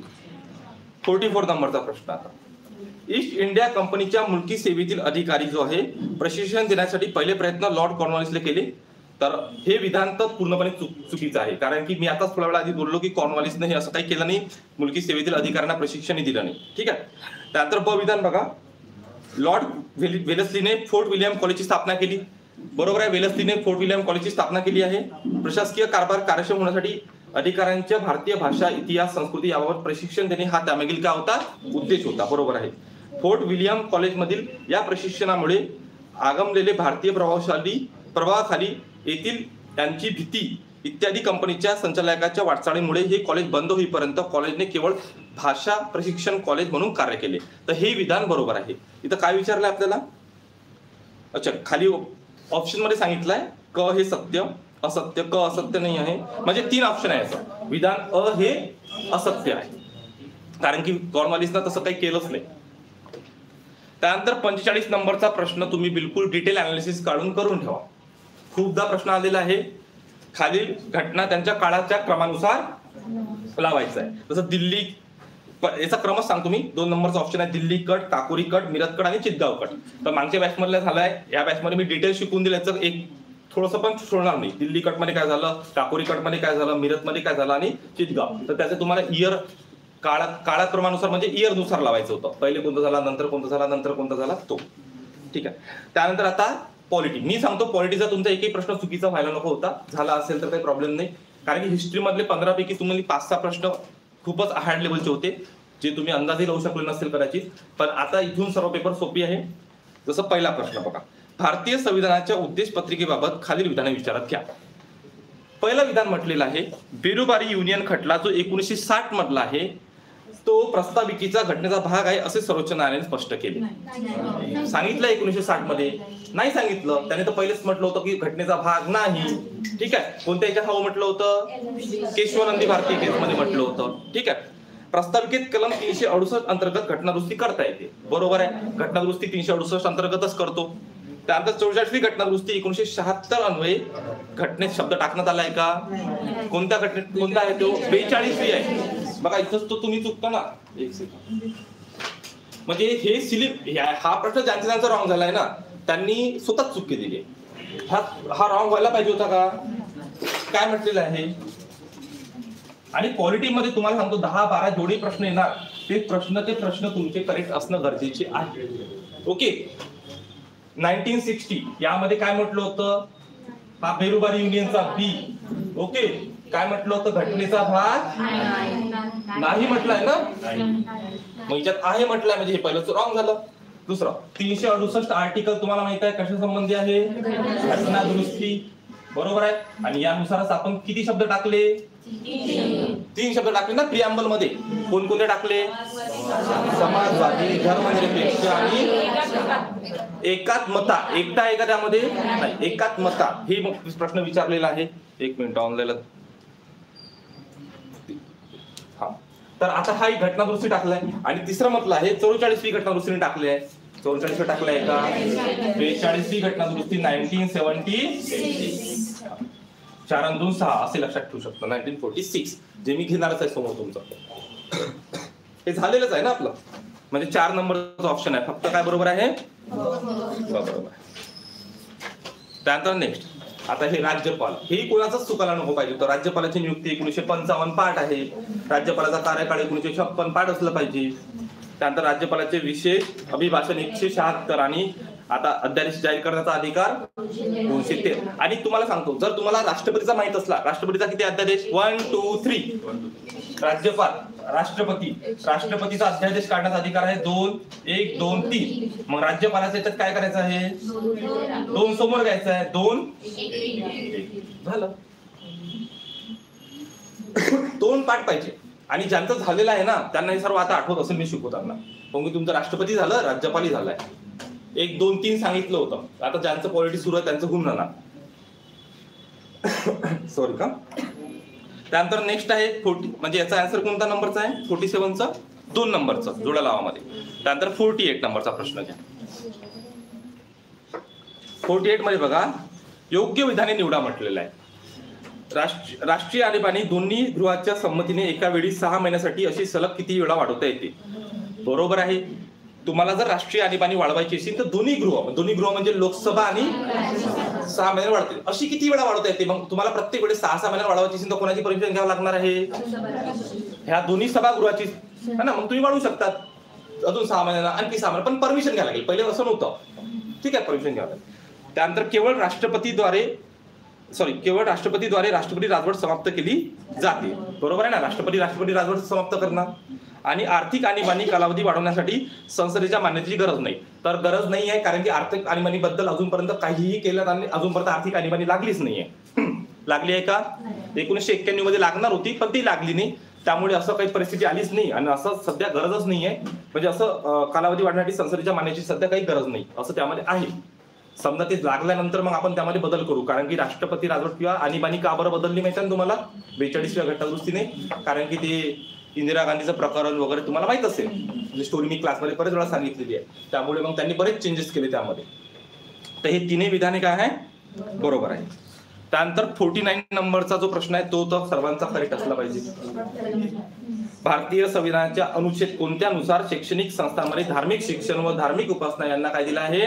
44 नंबरचा प्रश्न आता. ईस्ट इंडिया कंपनीच्या मुलकी सेवेतील अधिकारी जो आहे प्रशिक्षण देण्यासाठी पहिले प्रयत्न लॉर्ड कॉर्नवॉलिसने केले. तर हे विधान तर पूर्णपणे चुकीचं आहे. कारण की मी आता थोड्या वेळा आधी बोललो की कॉर्नवॉलिसने हे असं काही केलं नाही, मुलकी सेवेतील अधिकाऱ्यांना प्रशिक्षणही दिलं नाही. ठीक आहे. त्यानंतर ब विधान बघा. लॉर्ड वेलेस्लीने फोर्ट विलियम कॉलेजची स्थापना केली. बरोबर आहे. वेलेस्लीने फोर्ट विलियम कॉलेजची स्थापना केली आहे. प्रशासकीय कारभार कार्यक्षम होण्यासाठी अधिकाऱ्यांच्या भारतीय भाषा, इतिहास, संस्कृती याबाबत प्रशिक्षण देणे हा त्यामागील काय होता, उद्देश होता. बरोबर आहे. फोर्ट विलियम कॉलेजमधील या प्रशिक्षणामुळे आगमलेले भारतीय प्रभावाखाली येथील त्यांची भीती इत्यादी कंपनीच्या संचालकाच्या वाटचाळीमुळे हे कॉलेज बंद होईपर्यंत कॉलेजने केवळ भाषा प्रशिक्षण कॉलेज म्हणून कार्य केले. तर हे विधान बरोबर आहे. इथं काय विचारलंय आपल्याला, अच्छा खाली ऑप्शन मध्ये सांगितलंय क हे सत्य, असत्य, क असत्य नाही आहे. म्हणजे 3 ऑप्शन आहे. असं विधान अ हे असत्य आहे कारण की कॉर्नवॉलिसनं तसं काही केलंच नाही. त्यानंतर 45 नंबरचा प्रश्न तुम्ही बिलकुल डिटेल अनालिसिस काढून करून ठेवा. खूपदा प्रश्न आलेला आहे. खालील घटना त्यांच्या काळाच्या क्रमानुसार लावायचा आहे. जसं दिल्ली, याचा क्रमच सांगतो मी. 2 नंबरचा ऑप्शन आहे Delhi cut, Kakori cut, Miraj cut आणि चितगाव कट. तर मागच्या बॅच मधला झालाय, या बॅच मध्ये मी डिटेल शिकून दिल्याचं एक थोडंसं पण सोडणार नाही. दिल्ली कट मध्ये काय झालं, काकोरी कट मध्ये काय झालं, मिरज मध्ये काय झालं आणि चितगाव. तर त्याचे तुम्हाला इयर काळाक्रमानुसार म्हणजे इयर नुसार लावायचं होतं. पहिले कोणतं झाला, नंतर कोणतं झाला, नंतर कोणता झाला तो. ठीक आहे. त्यानंतर आता पॉलिटी. मी सांगतो पॉलिटीचा तुमचा एकही प्रश्न चुकीचा व्हायला नको होता. झाला असेल तर काही प्रॉब्लेम नाही. कारण की हिस्ट्री मधले 15 पैकी तुम्हाला 5-6 प्रश्न खूपच हार्ड लेवलचे होते जे तुम्ही अंदाजही लावू शकले नसेल कदाचित. पण आता इथून सर्व पेपर सोपी आहे. जसं पहिला प्रश्न बघा. भारतीय संविधानाच्या उद्देश पत्रिकेबाबत खालील विधाने विचारात घ्या. पहिलं विधान म्हटलेलं आहे बेरुबारी युनियन खटला जो 1960 मधला आहे तो प्रस्ताविकेचा घटनेचा भाग आहे असे सर्वोच्च न्यायालयाने स्पष्ट केले. सांगितलं 1960 मध्ये नाही सांगितलं. त्याने तर पहिलेच म्हटलं होतं की घटनेचा भाग नाही. ठीक आहे. कोणत्या याच्यात हवं म्हटलं होतं, केशवानंदी भारतीय केसमध्ये म्हटलं होतं. ठीक आहे. प्रस्ताविकेत कलम 368 अंतर्गत घटनादुरुस्ती करता येते. बरोबर आहे. घटनादुरुस्ती 368 अंतर्गतच करतो. त्यानंतर 44वी घटनादुरुस्ती 1976 अन्वये घटनेत शब्द टाकण्यात आलाय का, कोणत्या घटनेत कोणता आहे तो, 42वी आहे. बघा इथंच तो तुम्ही चुकता ना. एक सेकंड. म्हणजे हे स्लिप, हा प्रश्न ज्यांचा रॉंग झालाय ना त्यांनी स्वतःच चूक केलेली आहे. हा रॉंग व्हायला पाहिजे होता का, काय म्हटलेलं आहे. आणि क्वालिटीमध्ये तुम्हाला सांगतो 10-12 जेवढे प्रश्न येणार ते प्रश्न तुमचे करेक्ट असणं गरजेचे आहे. ओके. 1960 यामध्ये काय म्हटलं होतं? हा बेरुबारी युनियनचा बी. ओके, काय म्हटलं होतं? घटनेचा भाग नाही म्हटलाय ना, मग याच्यात आहे म्हटलंय, म्हणजे हे पहिलंच रॉंग झालं. दुसरं 368 आर्टिकल तुम्हाला माहित आहे कशा संबंधी आहे? घटना दुरुस्ती, बरोबर आहे. आणि यानुसारच आपण किती शब्द टाकले? 3 शब्द टाकले ना प्रिअम्बल मध्ये. कोणकोणते टाकले? समाजवादी, धर्मनिरपेक्ष आणि एकात्मता. एकता आहे का त्यामध्ये? नाही, एकात्मता हे प्रश्न विचारलेला आहे. एक मिनिट ऑनलाईन. हा, तर आता हा एक घटना दुरुस्ती टाकलाय. आणि तिसरं म्हटलं आहे 44वी घटना दुरुस्तीने टाकली आहे. 44 टाकलाय का? 42वी घटना दुरुस्ती 1976. 4 आणि 2 6 असे लक्षात ठेवू शकतो. 1946 जे मी घेणारच आहे समोर तुमचं. हे झालेलंच आहे ना आपलं, म्हणजे 4 नंबरचा ऑप्शन आहे. फक्त काय बरोबर आहे? बरोबर आहे. त्यानंतर नेक्स्ट, आता हे राज्यपाल, हे कोणाचाच चुकायला नको पाहिजे होतं. राज्यपालाची नियुक्ती 1955 पाठ आहे. राज्यपालाचा कार्यकाळ 1956 पाठ असलं पाहिजे. त्यानंतर राज्यपालाचे विशेष अभिभाषण 176 आणि आता अध्यादेश जाहीर करण्याचा अधिकार 213. आणि तुम्हाला सांगतो, जर तुम्हाला राष्ट्रपतीचा माहित असला, राष्ट्रपतीचा किती अध्यादेश? 1 2 3. राज्यपाल, राष्ट्रपतीचा अध्यादेश काढण्याचा अधिकार आहे 2 1 2 3. मग राज्यपालाच्या याच्यात काय करायचं आहे? 2 समोर घ्यायचं आहे. 2 झालं. 2 पाठ पाहिजे. आणि ज्यांचं झालेलं आहे ना त्यांना हे सर्व आता आठवत असेल मी शिकवताना. मग तुमचं राष्ट्रपती झालं, राज्यपालही झालाय. 1 2 3 सांगितलं होतं. आता ज्यांचं पॉलिटिक्स सुरू आहे त्यांचं होऊन राहणार. सॉरी का. त्यानंतर नेक्स्ट आहे 40, म्हणजे याचा आन्सर कोणता नंबरचा आहे? 47चा 2 नंबरचा जोड्या लावामध्ये. त्यानंतर 48 नंबरचा प्रश्न घ्या. 48 मध्ये बघा, योग्य विधाने निवडा म्हटलेलं आहे. राष्ट्रीय आणीबाणी दोन्ही गृहाच्या संमतीने एका वेळी 6 महिन्यासाठी अशी सलग किती वेळा वाढवता येते? बरोबर आहे. तुम्हाला जर राष्ट्रीय आणीबाणी वाढवायची असेल तर दोन्ही गृह म्हणजे लोकसभा आणि 6 महिने वाढते. अशी किती वेळा वाढवता येते? मग तुम्हाला प्रत्येक वेळेस 6 महिन्यात वाढवायची असेल तर कोणाची परमिशन घ्यावं लागणार आहे? ह्या दोन्ही सभागृहाची है ना. मग तुम्ही वाढवू शकतात अजून 6 महिन्याला, आणखी 6 महिने, पण परमिशन घ्यावं लागेल. पहिले असं नव्हतं. ठीक आहे, परमिशन घ्यावं लागेल. त्यानंतर केवळ राष्ट्रपती राष्ट्रपती राजवट समाप्त केली जाते. बरोबर आहे ना. राष्ट्रपती राजवट समाप्त करणार. आणि आर्थिक आणीबाणी कालावधी वाढवण्यासाठी संसदेच्या मान्यतेची गरज नाही. तर गरज नाही आहे, कारण की आर्थिक आणीबाणीबद्दल अजूनपर्यंत काहीही केलं आणि अजूनपर्यंत आर्थिक आणीबाणी लागलीच नाहीये. लागली आहे का? 1991 मध्ये लागणार होती पण ती लागली नाही. त्यामुळे असं काही परिस्थिती आलीच नाही आणि असं सध्या गरजच नाहीये. म्हणजे असं कालावधी वाढवण्यासाठी संसदेच्या मान्यतेची सध्या काही गरज नाही असं त्यामध्ये आहे. समजा ते लागल्यानंतर मग आपण त्यामध्ये बदल करू. कारण की राष्ट्रपती राजवट किंवा आणीबाणी का बरं बदलली माहिती आहे तुम्हाला? 42व्या घटना दुरुस्तीने. कारण की ते इंदिरा गांधीचं प्रकरण वगैरे तुम्हाला माहित असेल, म्हणजे स्टोरी मी क्लासमध्ये बरेच वेळा सांगितलेली आहे. त्यामुळे मग त्यांनी बरेच चेंजेस केले त्यामध्ये. तर हे तिन्ही विधाने काय आहे? बरोबर आहे. त्यानंतर 49 नंबरचा जो प्रश्न आहे तो तर सर्वांचा करेक्ट असला पाहिजे. भारतीय संविधानाच्या अनुच्छेद कोणत्यानुसार शैक्षणिक संस्थांमध्ये धार्मिक शिक्षण व धार्मिक उपासना यांना काय दिलं आहे?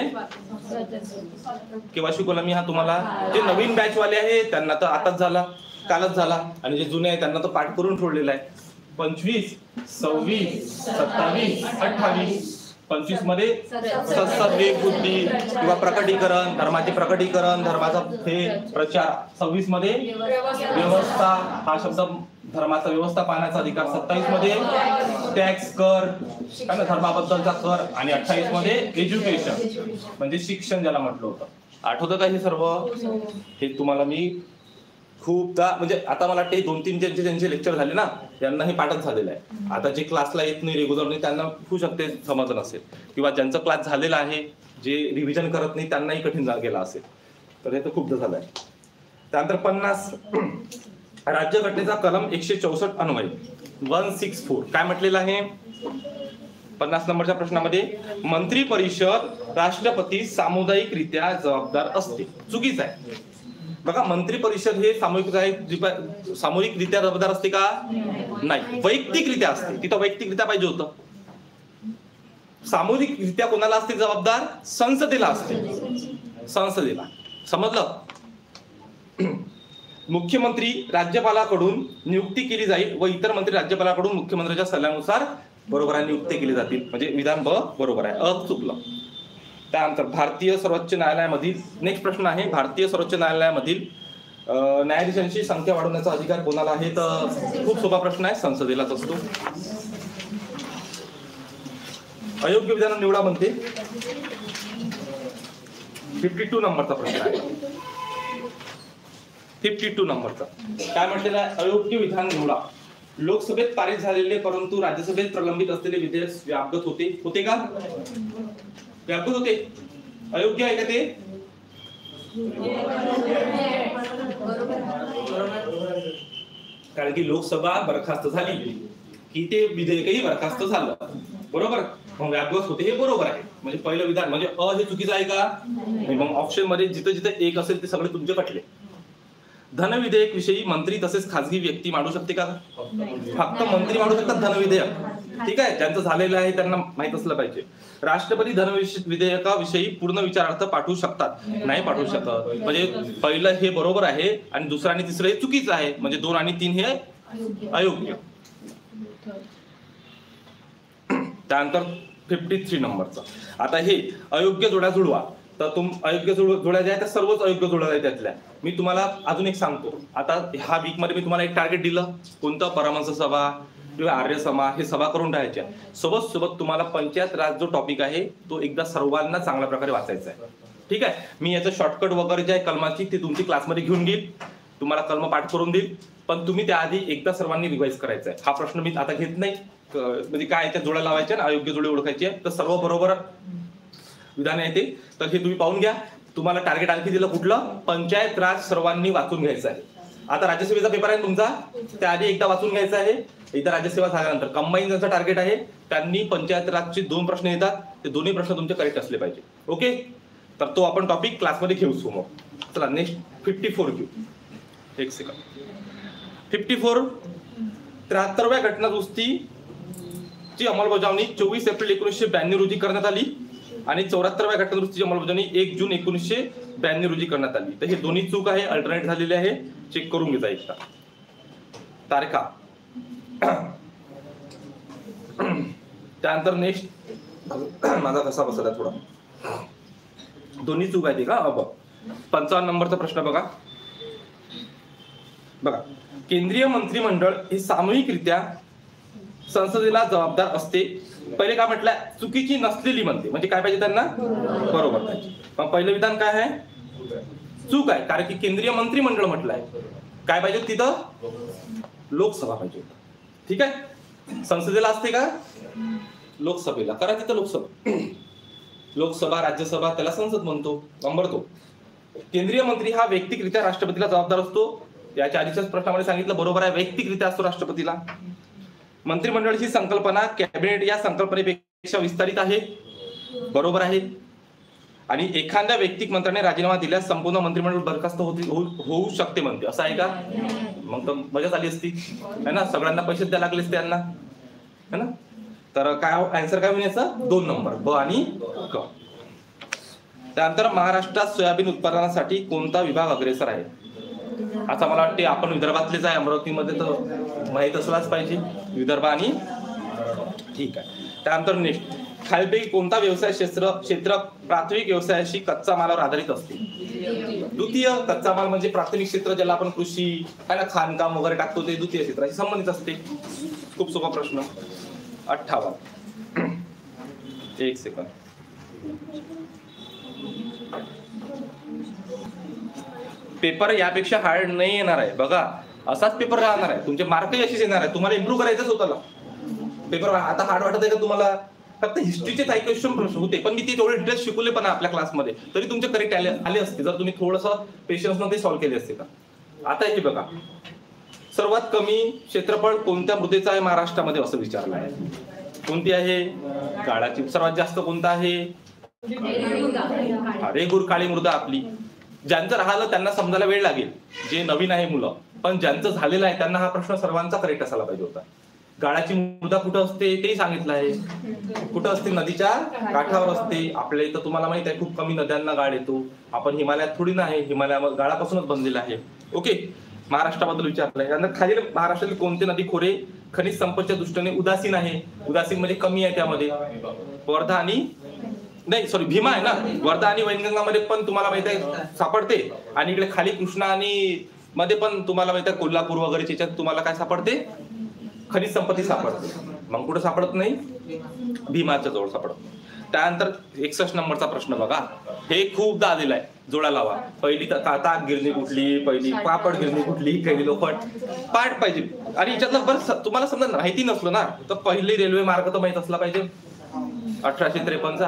केव्हा शिकवला मी हा तुम्हाला? जे नवीन बॅच वाले आहे त्यांना तर आताच झाला, कालच झाला. आणि जे जुने आहे त्यांना तर पाठ करून ठेवलेला आहे. 25 26 27 28. 25 मध्ये सत्सद्विवेक बुद्धी किंवा प्रकटीकरण, धर्माचे प्रकटीकरण, धर्माचा हे प्रचार. 26 मध्ये व्यवस्था हा शब्द धर्माचा व्यवस्था पाहण्याचा अधिकार. 27 मध्ये टॅक्स कर धर्माबद्दलचा कर. आणि 28 मध्ये एज्युकेशन म्हणजे शिक्षण ज्याला म्हटलं होतं. आठवतं का हे सर्व? हे तुम्हाला मी खूपदा, म्हणजे आता मला वाटते 2-3 ज्यांचे लेक्चर झाले ना त्यांना हे पाठच झालेलं आहे. आता जे क्लासला येत नाही रेग्युलर नाही त्यांना होऊ शकते समजलं नसेल, किंवा ज्यांचा क्लास झालेला आहे जे रिव्हिजन करत नाही त्यांनाही कठीण गेला असेल. तर हे तर खूपदा झालंय. त्यानंतर 50 राज्यघटनेचा कलम 164 अन्वय 164 काय म्हटलेलं आहे? 50 नंबरच्या प्रश्नामध्ये मंत्री परिषद राष्ट्रपती सामुदायिकरित्या जबाबदार असते. चुकीचं आहे. बघा, मंत्री परिषद हे सामूहिकरित्या जबाबदार असते का? नाही, वैयक्तिकरित्या असते. तिथं वैयक्तिकरित्या पाहिजे होतं. सामूहिकरित्या कोणाला असते जबाबदार? संसदेला असते. संसदेला. समजलं? मुख्यमंत्री राज्यपालाकडून नियुक्ती केली जाईल व इतर मंत्री राज्यपालाकडून मुख्यमंत्र्यांच्या सल्ल्यानुसार बरोबर आहे नियुक्ती केली जातील. म्हणजे विधान ब बरोबर आहे. चुकलं. त्यानंतर भारतीय सर्वोच्च न्यायालयामधील नेक्स्ट प्रश्न आहे, भारतीय सर्वोच्च न्यायालयामधील न्यायाधीशांची संख्या वाढवण्याचा अधिकार कोणाला आहे? तर खूप सोपा प्रश्न आहे, संसदेलाच असतो. अयोग्य विधान निवडा म्हणते. 52 नंबरचा प्रश्न आहे. 52 नंबरचा काय म्हटलेलं आहे? अयोग्य विधान निवडा. लोकसभेत पारित झालेले परंतु राज्यसभेत प्रलंबित असलेले विधेयक व्यापक होते का? व्यापक होते. अयोग्य आहे का ते? कारण की लोकसभा बरखास्त झाली की ते विधेयकही बरखास्त झालं, बरोबर. मग व्यापक होते हे बरोबर आहे. म्हणजे पहिलं विधान म्हणजे हे चुकीचं आहे का? मग ऑप्शन मध्ये जिथे जिथे एक असेल ते सगळे तुमचे पटले. धन विधेयक विषयी मंत्री तसेच खासगी व्यक्ती मांडू शकते का? फक्त मंत्री मांडू शकतात धन विधेयक. ठीक आहे, ज्यांचं झालेलं आहे त्यांना माहित असलं पाहिजे. राष्ट्रपती धन विधेयकाविषयी पूर्ण विचारार्थ पाठवू शकतात? नाही पाठवू शकत. म्हणजे पहिलं हे बरोबर आहे आणि दुसरं आणि तिसरं हे चुकीचं आहे. म्हणजे 2 आणि 3 हे अयोग्य. त्यानंतर 53 नंबरचा आता हे अयोग्य जोड्या जुळवा. तर अयोग्य जोड्या ज्या आहेत त्या सर्वच अयोग्य जोड्या आहेत त्यातल्या. मी तुम्हाला अजून एक सांगतो. आता ह्या वीक मध्ये मी तुम्हाला एक टार्गेट दिलं, कोणतं? परमहंस सभा किंवा आर्य समा हे सभा करून राहायच्या. सोबत तुम्हाला पंचायत राज जो टॉपिक आहे तो एकदा सर्वांना चांगल्या प्रकारे वाचायचा आहे. ठीक आहे, मी याचं शॉर्टकट वगैरे जे आहे कलमाची ती तुमची क्लासमध्ये घेऊन घेईल, तुम्हाला कलम पाठ करून देईल. पण तुम्ही त्याआधी एकदा सर्वांनी रिवाइज करायचा आहे. हा प्रश्न मी आता घेत नाही, म्हणजे काय याच्या जोड्या लावायच्या आणि अयोग्य जोडी ओळखायची आहे. तर सर्व बरोबर विधान आहे ते. तर हे तुम्ही पाहून घ्या. तुम्हाला टार्गेट आणखी दिलं कुठलं? पंचायत राज सर्वांनी वाचून घ्यायचं आहे. आता राज्यसेवेचा पेपर आहे तुमचा, त्याआधी एकदा वाचून घ्यायचा आहे. एकदा राज्यसेवा झाल्यानंतर कंबाईन ज्यांचं टार्गेट आहे त्यांनी पंचायत राजचे 2 प्रश्न येतात, ते दोन्ही प्रश्न तुमचे करेक्ट असले पाहिजे. ओके, तर तो आपण टॉपिक क्लासमध्ये घेऊ मग. चला नेक्स्ट 54 घेऊ. एक सेकंड. 54 73व्या घटना दुरुस्तीची अंमलबजावणी 24 एप्रिल 1992 रोजी करण्यात आली आणि 74व्या घटना दुरुस्तीची अंमलबजावणी 1 जून 1992 रोजी करण्यात आली. तर हे दोन्ही चूक आहे, अल्टरनेट झालेले आहे. चेक करून घेता एकदा तारखा. त्यानंतर नेक्स्ट माझा कसा बसला थोडा, दोन्ही चूक आहे का? 55 नंबरचा प्रश्न बघा. केंद्रीय मंत्रिमंडळ हे सामूहिकरित्या संसदेला जबाबदार असते. पहिले काय म्हटलं? चुकीची नसलेली म्हणते. म्हणजे काय पाहिजे त्यांना? बरोबर पाहिजे. पण पहिलं विधान काय आहे? चूक आहे. कारण की केंद्रीय मंत्रिमंडळ म्हटलं आहे. काय पाहिजे तिथं? लोकसभा पाहिजे. ठीक आहे, संसदेला असते का? लोकसभेला करा तिथं लोकसभा. लोकसभा राज्यसभा त्याला संसद म्हणतो. नंबर 2, केंद्रीय मंत्री हा वैयक्तिकरित्या राष्ट्रपतीला जबाबदार असतो. याच्या आधीच्याच प्रश्नामध्ये सांगितलं, बरोबर आहे, वैयक्तिकरित्या असतो राष्ट्रपतीला. मंत्रिमंडळ ही संकल्पना कॅबिनेट या संकल्पनेपेक्षा विस्तारित आहे. बरोबर आहे. आणि एखाद्या वैयक्तिक मंत्र्याने राजीनामा दिल्यास संपूर्ण मंत्रिमंडळ बरखास्त होऊ शकते म्हणते. असं आहे का? मग तर मजाच आली असती है ना, सगळ्यांना पैसे द्यायला लागले असते यांना है ना. तर काय आन्सर काय होईल याचा? 2 नंबर, ब आणि क. त्यानंतर महाराष्ट्रात सोयाबीन उत्पादनासाठी कोणता विभाग अग्रेसर आहे? आता मला वाटते आपण विदर्भातलेच आहे, अमरावतीमध्ये तर माहीत असलाच पाहिजे. विदर्भ आणि ठीक आहे. त्यानंतर नेक्स्ट, खालीलपैकी कोणता व्यवसाय क्षेत्र प्राथमिक व्यवसायाशी कच्चा मालावर आधारित असते? द्वितीय. कच्चा माल म्हणजे प्राथमिक क्षेत्र ज्याला आपण कृषी है ना, खाणकाम वगैरे टाकतो ते द्वितीय क्षेत्राशी संबंधित असते. खूप सोपा प्रश्न. 58. एक सेकंद. पेपर यापेक्षा हार्ड नाही येणार आहे. बघा असाच पेपर राहणार आहे. तुमचे मार्कही असेच येणार आहे. तुम्हाला इम्प्रूव्ह करायचं स्वतःला. पेपर आता हार्ड वाटत आहे का तुम्हाला? फक्त हिस्ट्रीचे काही क्वेश्चन प्रश्न होते, पण मी ते थोडे डिटेल्स शिकवले पण आपल्या क्लासमध्ये, तरी तुमचे करेक्ट आले असते जर तुम्ही थोडंसं पेशन्स मध्ये सॉल्व्ह केले असते का. आता हे बघा, सर्वात कमी क्षेत्रफळ कोणत्या मृदेचं आहे महाराष्ट्रामध्ये असं विचारलं आहे. कोणती आहे? गाळाची. सर्वात जास्त कोणता आहे? रेगूर काळी मृदा आपली. ज्यांचं राहिलं त्यांना समजायला वेळ लागेल, जे नवीन आहे मुलं, पण ज्यांचं झालेलं आहे त्यांना हा प्रश्न सर्वांचा करेक्ट असायला पाहिजे होता. गाळाची मृदा कुठं असते ते सांगितलं आहे. कुठं असते? नदीच्या काठावर असते. आपल्या इथं तुम्हाला माहित आहे खूप कमी नद्यांना गाळ येतो. आपण हिमालयात थोडी ना आहे, हिमालयामध्ये गाळापासूनच बनलेला आहे. ओके, महाराष्ट्राबद्दल विचारलंय. त्यानंतर खालील महाराष्ट्रातील कोणते नदी खोरे खनिज संपत्तीच्या दृष्टीने उदासीन आहे? उदासीन म्हणजे कमी आहे त्यामध्ये. वर्धा आणि नाही सॉरी भीमा आहे ना, वर्धा आणि वैनगंगामध्ये पण तुम्हाला माहित आहे सापडते, आणि इकडे खाली कृष्णा आणि मध्ये पण तुम्हाला माहित आहे कोल्हापूर वगैरे त्याच्यात तुम्हाला काय सापडते, खनिज संपत्ती सापडते. मग कुठं सापडत नाही, भीमाच्या जवळ सापडत. त्यानंतर 61 नंबरचा प्रश्न बघा, हे खूपदा आलेला आहे, जोडा लावा. पहिली ताक गिरणी कुठली, पहिली पापड गिरणी कुठली, पहिली लोखंड पाठ पाहिजे. आणि याच्यातलं बरं तुम्हाला समजा माहिती नसलं ना, तर पहिली रेल्वे मार्ग तर माहित असला पाहिजे, 1853चा.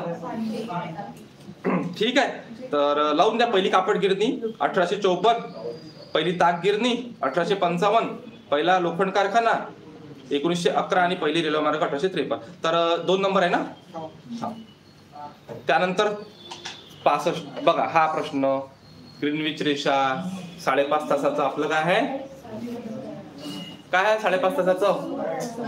ठीक आहे, तर लावून द्या. पहिली कापड गिरणी 1854, पहिली ताक गिरणी 1855, पहिला लोखंड कारखाना 1911 आणि पहिली रेल्वे मार्ग 1853. तर 2 नंबर आहे ना. त्यानंतर 65 बघा, हा प्रश्न ग्रीनविच रेषा 5.5 तासाचं आपलं काय आहे, काय आहे 5.5 तासाचं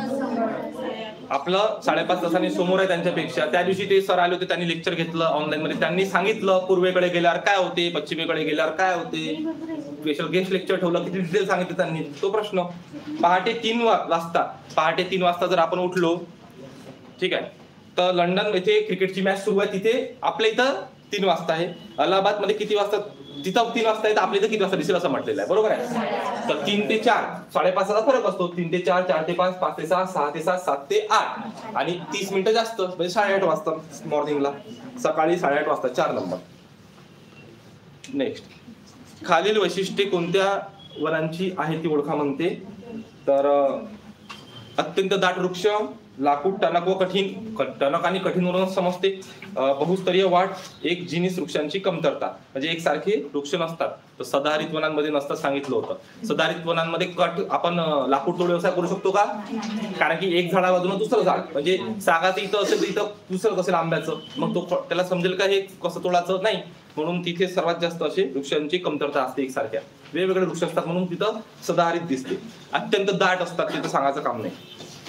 आपलं 5.5 तासांनी समोर आहे त्यांच्यापेक्षा. त्या दिवशी ते सर आले होते, त्यांनी लेक्चर घेतलं ऑनलाईन मध्ये. त्यांनी सांगितलं पूर्वेकडे गेल्यावर काय होते, पश्चिमेकडे गेल्यावर काय होते, स्पेशल गेस्ट लेक्चर ठेवलं, किती डिटेल सांगितलं त्यांनी. तो प्रश्न पहाटे 3 वाजता जर आपण उठलो, ठीक आहे, तर लंडन येथे क्रिकेटची मॅच सुरू आहे, तिथे आपल्या इथं 3 वाजता आहे. अलाहाबाद मध्ये किती वाजता, तिथं 3 वाजता आहे, तर आपल्या इथं किती वाजता दिसेल असं म्हटलेलं आहे, बरोबर आहे. तर 3 ते 4 5.5 फरक असतो. 3 ते 4, 4 ते 5, 5 ते 6, 6 ते 7, 7 ते 8 आणि 30 मिनिटं जास्त, म्हणजे 8:30 वाजता मॉर्निंगला, सकाळी 8:30 वाजता. 4 नंबर. नेक्स्ट, खालील वैशिष्ट्ये कोणत्या वनांची आहे ती ओळखा म्हणते. तर अत्यंत दाट वृक्ष, लाकूड टणक व कठीण, टणक आणि कठीण वरून समजते. बहुस्तरीय वाढ, एक जिनिस वृक्षांची कमतरता, म्हणजे एकसारखे वृक्ष नसतात. तर सदाहरित वनांमध्ये नसतं सांगितलं होतं. सदाहरित वनांमध्ये आपण लाकूड तोड व्यवसाय करू शकतो का, कारण की एक झाडाबाजून दुसरं झाड, म्हणजे सागाचं इथं असेल तर इथं दुसरं असेल आंब्याचं, मग तो त्याला समजेल का हे कसं तोडायचं, नाही. म्हणून तिथे सर्वात जास्त असे वृक्षांची कमतरता असते, एकसारख्या वेगवेगळे वृक्ष असतात, म्हणून तिथं सदाहरित दिसते. अत्यंत दाट असतात तिथं सांगायचं काम नाही.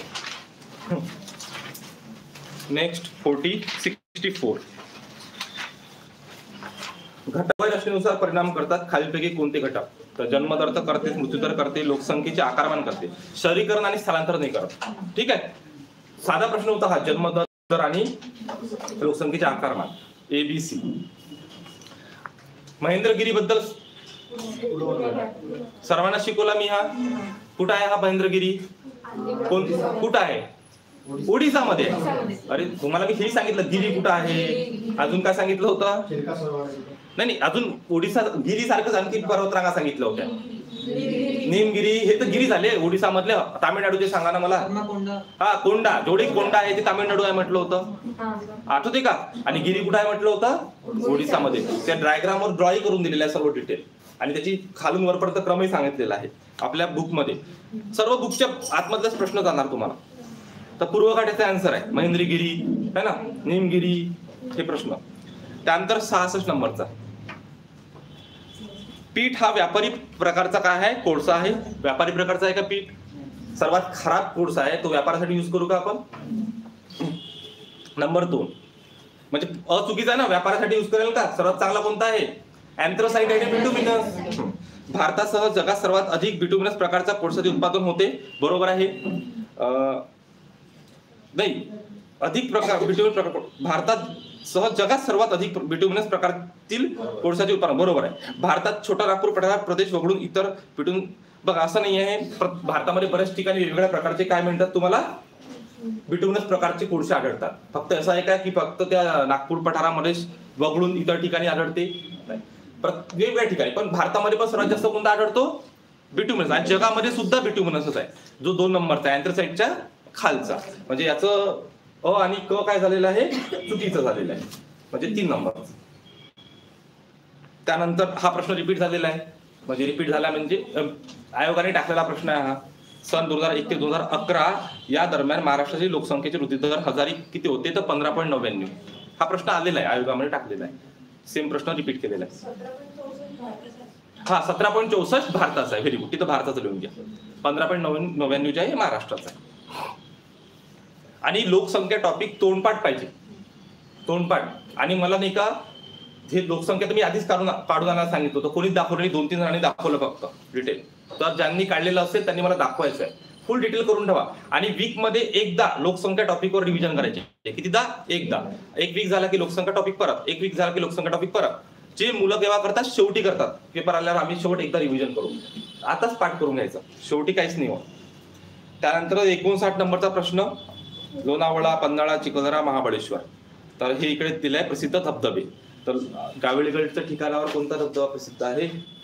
नेक्स्ट 64, घटक रचनेनुसार परिणाम करतात खालीलपैकी कोणते घटक. तर जन्मदर तर करते, मृत्यूदर करते, लोकसंख्येचे आकारमान करते, शहरीकरण आणि स्थलांतर नाही करत. ठीक आहे, साधा प्रश्न होता हा, जन्मदर आणि लोकसंख्येचे आकारमान, ABC. महेंद्रगिरी बद्दल सर्वांना शिकवला मी. हा कुठं आहे, हा महेंद्रगिरी कुठं आहे, ओडिसामध्ये. अरे तुम्हाला मी हे सांगितलं, गिरी कुठं आहे, अजून काय सांगितलं होतं, नाही अजून ओडिसा गिरी सारखंच आणखी पर्वतरांगा सांगितलं होत्या. नीमगिरी हे तर गिरी झाले ओडिसा मधले. तामिळनाडूचे सांगा ना मला. हा कोंडा, जोडी कोंडा आहे ते तामिळनाडू आहे म्हटलं होतं, आठवते का. आणि गिरी कुठं आहे म्हटलं होतं, ओडिसामध्ये. त्या डायग्रामवर ड्रॉइंग करून दिलेलं आहे सर्व डिटेल, आणि त्याची खालून वरपर्यंत क्रमही सांगितलेला आहे आपल्या बुकमध्ये. सर्व बुकच्या आतमधलाच प्रश्न जाणार तुम्हाला. तर पूर्व घाटाचा आन्सर आहे महेंद्रगिरी है ना, नीमगिरी हे प्रश्न. त्यानंतर 66 नंबरचा, पीठ हा व्यापारी प्रकारचा काय आहे, कोळसा आहे. व्यापारी प्रकारचा आहे का पीठ, सर्वात खराब कोळसा आहे, तो व्यापारासाठी युज करू का आपण. नंबर 2 म्हणजे अचुकीचा आहे ना, व्यापारासाठी युज करेल का. सर्वात चांगला कोणता आहे, अँथ्रासाइट आणि बिटुमिनस. भारतासह जगात सर्वात अधिक बिटुमिनस प्रकारचा कोळशाचे उत्पादन होते, बरोबर आहे. नाही, अधिक प्रकार बिटुमिनस प्रकार भारतात सह जगात सर्वात अधिक बिटुमिनस प्रकारातील कोळशाचे उत्पादन, बरोबर आहे. भारतात छोटा नागपूर पठार प्रदेश वगळून इतर बिटुमिन, बघा असं नाही आहे, भारतामध्ये बऱ्याच ठिकाणी वेगवेगळ्या प्रकारचे काय म्हणतात तुम्हाला, बिटुमिनस प्रकारचे कोळसे आढळतात. फक्त असं आहे का की फक्त त्या नागपूर पठारामध्ये वगळून इतर ठिकाणी आढळते, नाही, वेगवेगळ्या ठिकाणी. पण भारतामध्ये पण सर्वात जास्त कोणता आढळतो, बिटुमिनस. आणि जगामध्ये सुद्धा बिटुमिनसच आहे, जो 2 नंबरचा अँथ्रासाइटच्या खालचा. म्हणजे याचं अ आणि क काय झालेलं आहे, चुकीचं झालेलं आहे, म्हणजे 3 नंबर. त्यानंतर हा प्रश्न रिपीट झालेला आहे, म्हणजे रिपीट झाला म्हणजे आयोगाने टाकलेला प्रश्न आहे हा. सन 2001 ते 2011 या दरम्यान महाराष्ट्राची लोकसंख्येचे वृद्धी दर हजारी किती होते, तर 15.99. हा प्रश्न आलेला आहे, आयोगामध्ये टाकलेला आहे. सेम प्रश्न रिपीट केलेला आहे. हा 17.64 भारताचा आहे, व्हेरी गुड, तिथं भारताचं लिहून घ्या. 15.99 जे आहे महाराष्ट्राचा आहे. आणि लोकसंख्या टॉपिक तोंडपाठ पाहिजे, तोंडपाठ. आणि मला नाही का हे लोकसंख्या तुम्ही आधीच काढून आणायला सांगितलं होतं, कोणीच दाखवलं नाही, 2-3 जणांनी दाखवलं फक्त डिटेल. तर ज्यांनी काढलेलं असेल त्यांनी मला दाखवायचं आहे, फुल डिटेल करून ठेवा. आणि वीक मध्ये एकदा लोकसंख्या टॉपिकवर रिव्हिजन करायचे, कितीदा? एकदा. एक वीक झाला की लोकसंख्या टॉपिक परत, एक वीक झाला की लोकसंख्या टॉपिक परत. जे मुलं केव्हा करतात? शेवटी करतात. पेपर आल्यावर आम्ही शेवट एकदा रिव्हिजन करू, आताच पाठ करून घ्यायचं, शेवटी काहीच नाही होत. त्यानंतर 59 नंबरचा प्रश्न, लोणावळा, पन्हाळा, चिखलदरा, महाबळेश्वर. तर हे इकडे दिलंय प्रसिद्ध धबधबे. तर गाविलगडच्या ठिकाणावर कोणता धबधबा प्रसिद्ध आहे?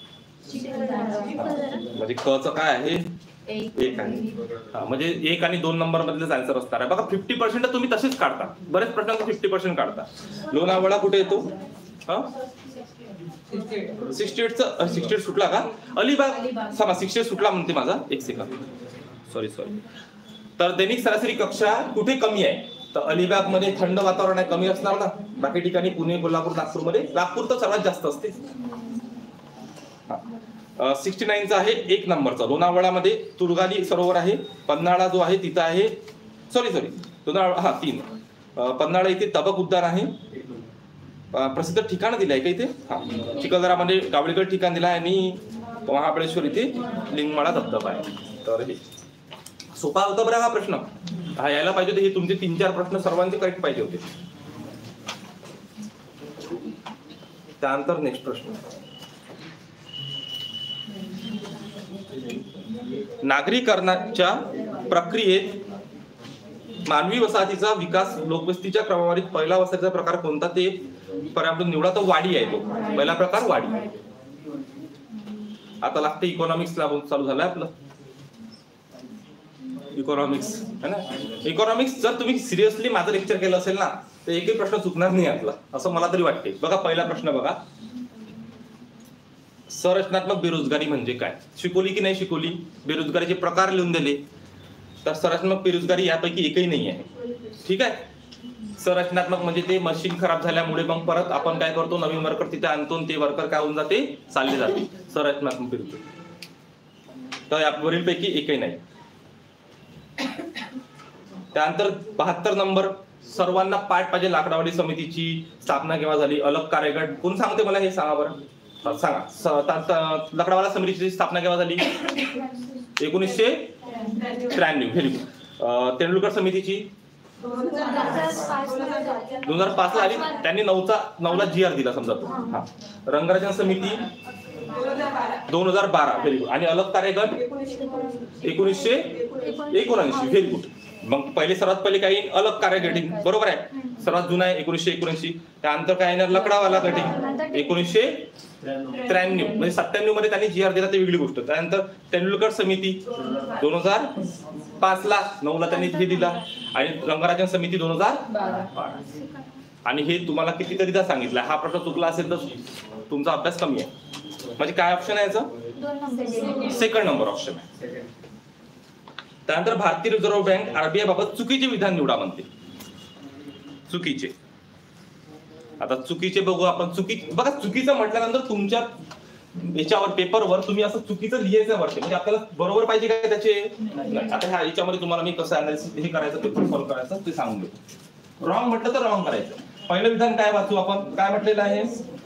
म्हणजे क च काय आहे? एक आहे. म्हणजे 1 आणि 2 नंबर मधलेच आन्सर असणार आहे. बघा 50% तुम्ही तसेच काढता, बरेच प्रश्नांचा 50% काढता. लोणावळा कुठे येतो? 68 सुटला का? अलिबाग 68 सुटला म्हणते माझा, एक सेकंद, सॉरी. तर दैनिक सरासरी कक्षा कुठे कमी आहे? तर अलिबाग मध्ये थंड वातावरण आहे, कमी असणार ना. बाकी ठिकाणी पुणे, कोल्हापूर, नागपूरमध्ये, नागपूर तर सर्वात जास्त असते. 69चा आहे 1 नंबरचा. लोणावळामध्ये तुरगाली सरोवर आहे. पन्हाळा जो आहे तिथं आहे, सॉरी लोणावळा 3. पन्हाळा इथे तबक उद्यान आहे. प्रसिद्ध ठिकाण दिलंय का इथे? चिखलदरामध्ये गावळीगड ठिकाण दिलं आहे आणि महाबळेश्वर इथे लिंगमाळा धबधबा आहे. तर हे सोपा होता बरं हा प्रश्न, हा यायला पाहिजे होते. हे तुमचे 3-4 प्रश्न सर्वांचे करेक्ट पाहिजे होते. त्यानंतर नेक्स्ट प्रश्न, नागरीकरणाच्या प्रक्रियेत मानवी वसाहतीचा विकास लोकवस्तीच्या क्रमवारीत पहिला वसाहतीचा प्रकार कोणता? ते पर्यावरण निवडा. तर वाडी आहे तो पहिला प्रकार, वाडी. आता लागते इकॉनॉमिक्स चालू झालंय आपलं, इकॉनॉमिक्स है ना. इकॉनॉमिक्स जर तुम्ही सिरियसली माझं लेक्चर केलं असेल ना, तर एकही प्रश्न चुकणार नाही आपला, असं मला तरी वाटते. बघा पहिला प्रश्न बघा, संरचनात्मक बेरोजगारी म्हणजे काय? शिकवली की नाही शिकवली? बेरोजगारीचे प्रकार लिहून दिले. तर संरचनात्मक बेरोजगारी यापैकी एकही नाही आहे. ठीक आहे. संरचनात्मक म्हणजे ते मशीन खराब झाल्यामुळे मग परत आपण काय करतो, नवीन वर्कर तिथे आणतो, ते वर्कर काय होऊन जाते, चालले जाते. संरचनात्मक बेरोजगारी. तर यावरील पैकी एकही नाही. त्यानंतर 72 नंबर, सर्वांना पाठ पाहिजे लाकडावाडी समितीची स्थापना केव्हा झाली? अलग कार्यगट कोण सांगते मला हे सांगा बरं, सांगा. लाकडावाला समितीची स्थापना केव्हा झाली? 1993. Very good. तेंडुलकर समितीची 2005 ला आली. त्यांनी 9ला GR दिला समजा तो. रंगराजन समिती 2012. Very good. आणि अलग कार्यगट 1979. Very good. मग सर्वात पहिले काही अलग कार्यगटिंग, बरोबर आहे. सर्वात जुना आहे 1979. त्यानंतर काय येणार? लकडावाला गटिंग 1993. म्हणजे 97 मध्ये त्यांनी GR दिला, ते वेगळी गोष्ट. त्यानंतर तेंडुलकर समिती 2005 ला, 9ला त्यांनी हे दिला. आणि रंगराजन समिती 2012. आणि हे तुम्हाला कितीतरीदा सांगितलं. हा प्रश्न चुकला असेल तर तुमचा अभ्यास कमी आहे. म्हणजे काय ऑप्शन आहे याचं? सेकंड नंबर ऑप्शन आहे. त्यानंतर भारतीय रिझर्व्ह बँक RBI बाबत चुकीचे विधान निवडा म्हणते. चुकीचे. आता चुकीचे बघू आपण. बघा चुकीचं म्हटल्यानंतर तुमच्या याच्यावर पेपरवर तुम्ही असं चुकीचं लिहायचं वरती, म्हणजे आपल्याला बरोबर पाहिजे काय त्याचे. आता ह्या याच्यामध्ये तुम्हाला मी कसं अनालिसिस हे करायचं, पेपर सॉल्व्ह करायचं ते सांगून देतो. रॉंग म्हटलं तर रॉंग करायचं. पहिलं विधान काय वाचू आपण? काय म्हटलेलं आहे?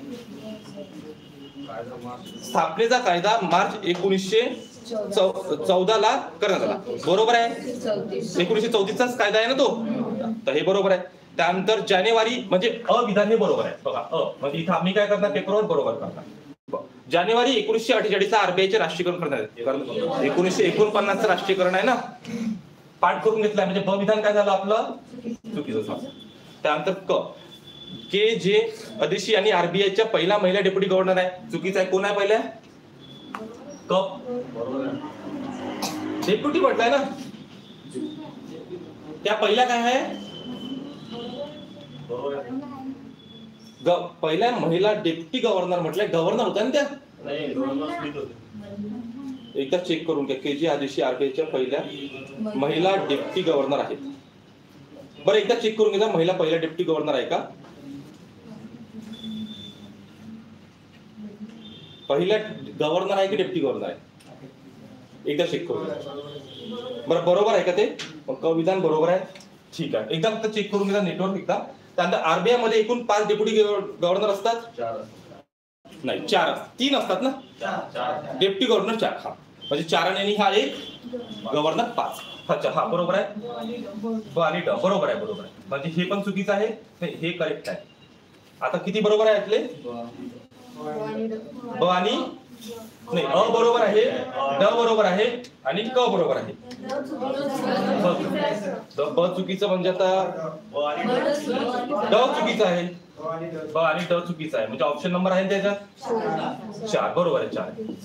स्थापनेचा कायदा मार्च 1914 ला करण्यात आला. बरोबर आहे. 1934चाच कायदा आहे ना तो, तर हे बरोबर आहे. त्यानंतर जानेवारी म्हणजे अविधान हे बरोबर आहे. बघा म्हणजे इथं आम्ही काय करणार, पेपरवर बरोबर करणार. जानेवारी 1948 ला RBI चे राष्ट्रीयकरण करण्यात आले. 1949चं राष्ट्रीयकरण आहे ना, पाठ करून घेतलाय. म्हणजे ब विधान काय झालं आपलं? चुकीचं झालं. त्यानंतर के जे अदेशी आणि RBI च्या पहिला महिला डेप्युटी गव्हर्नर आहे. चुकीचा आहे. कोण आहे पहिल्या? डेप्युटी म्हटलंय ना, त्या पहिल्या काय आहे? पहिल्या महिला डेप्युटी गव्हर्नर म्हटलंय. गव्हर्नर होत्या ना त्या? एकदा चेक करून घ्या. के जे आदेशी RBI च्या पहिल्या महिला डेप्युटी गव्हर्नर आहेत. बरं एकदा चेक करून घ्या, महिला पहिल्या डेप्युटी गव्हर्नर आहे का? पहिल्या गव्हर्नर आहे की डेप्युटी गव्हर्नर आहे? एकदा चेक करून घ्या. बरं बरोबर आहे का ते? विधान बरोबर आहे. ठीक आहे. एकदा फक्त चेक करून घ्या नेटवर्क एकदा. त्यानंतर RBI मध्ये एकूण 5 डेप्युटी गव्हर्नर असतात? नाही 4. 3 असतात ना डेप्युटी गव्हर्नर 4. हा म्हणजे 4 आणि हा एक गव्हर्नर 5. अच्छा हा बरोबर आहे, ब आणि ड बरोबर आहे, बरोबर आहे. म्हणजे हे पण चुकीचं आहे, नाही हे करेक्ट आहे. आता किती बरोबर आहे यातले? ब आणि नाही, अ बरोबर आहे, ड बरोबर आहे आणि क बरोबर आहे. ब चुकीचं म्हणजे आता ड चुकीचं आहे, ब आणि ड चुकीचं आहे. म्हणजे ऑप्शन नंबर आहे त्याच्यात 4 बरोबर आहे.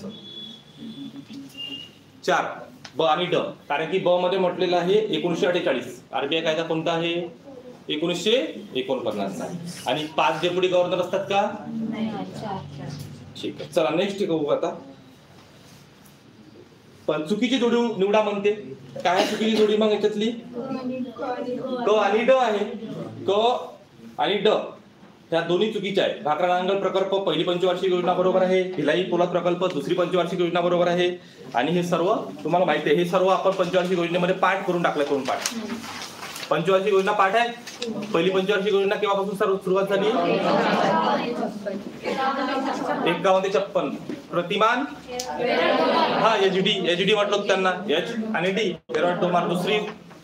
4 ब आणि ड. कारण की ब मध्ये म्हटलेलं आहे 1948. आरबीआय कायदा कोणता आहे? 1949. आणि 5 डेप्युटी गव्हर्नर असतात का? ठीक आहे, चला नेक्स्ट बघू आता. पण चुकीची जोडी निवडा म्हणते. काय आहे चुकीची जोडी मग याच्यातली? क आणि ड आहे. क आणि ड ह्या दोन्ही चुकीच्या आहे. भाकरा नांगल प्रकल्प पहिली पंचवार्षिक योजना बरोबर आहे. भिलाई पोलाद प्रकल्प दुसरी पंचवार्षिक योजना बरोबर आहे. आणि हे सर्व तुम्हाला माहिती आहे, हे सर्व आपण पंचवार्षिक योजनेमध्ये पाठ करून टाकलं. करून पाठ पंचवार्षिक योजना पाठ आहे. पहिली पंचवार्षिक योजना केव्हापासून सुरुवात झाली? 51-56. प्रतिमान हा एचडी म्हटलं त्यांना, एच आणि डी दोन मार्क. दुसरी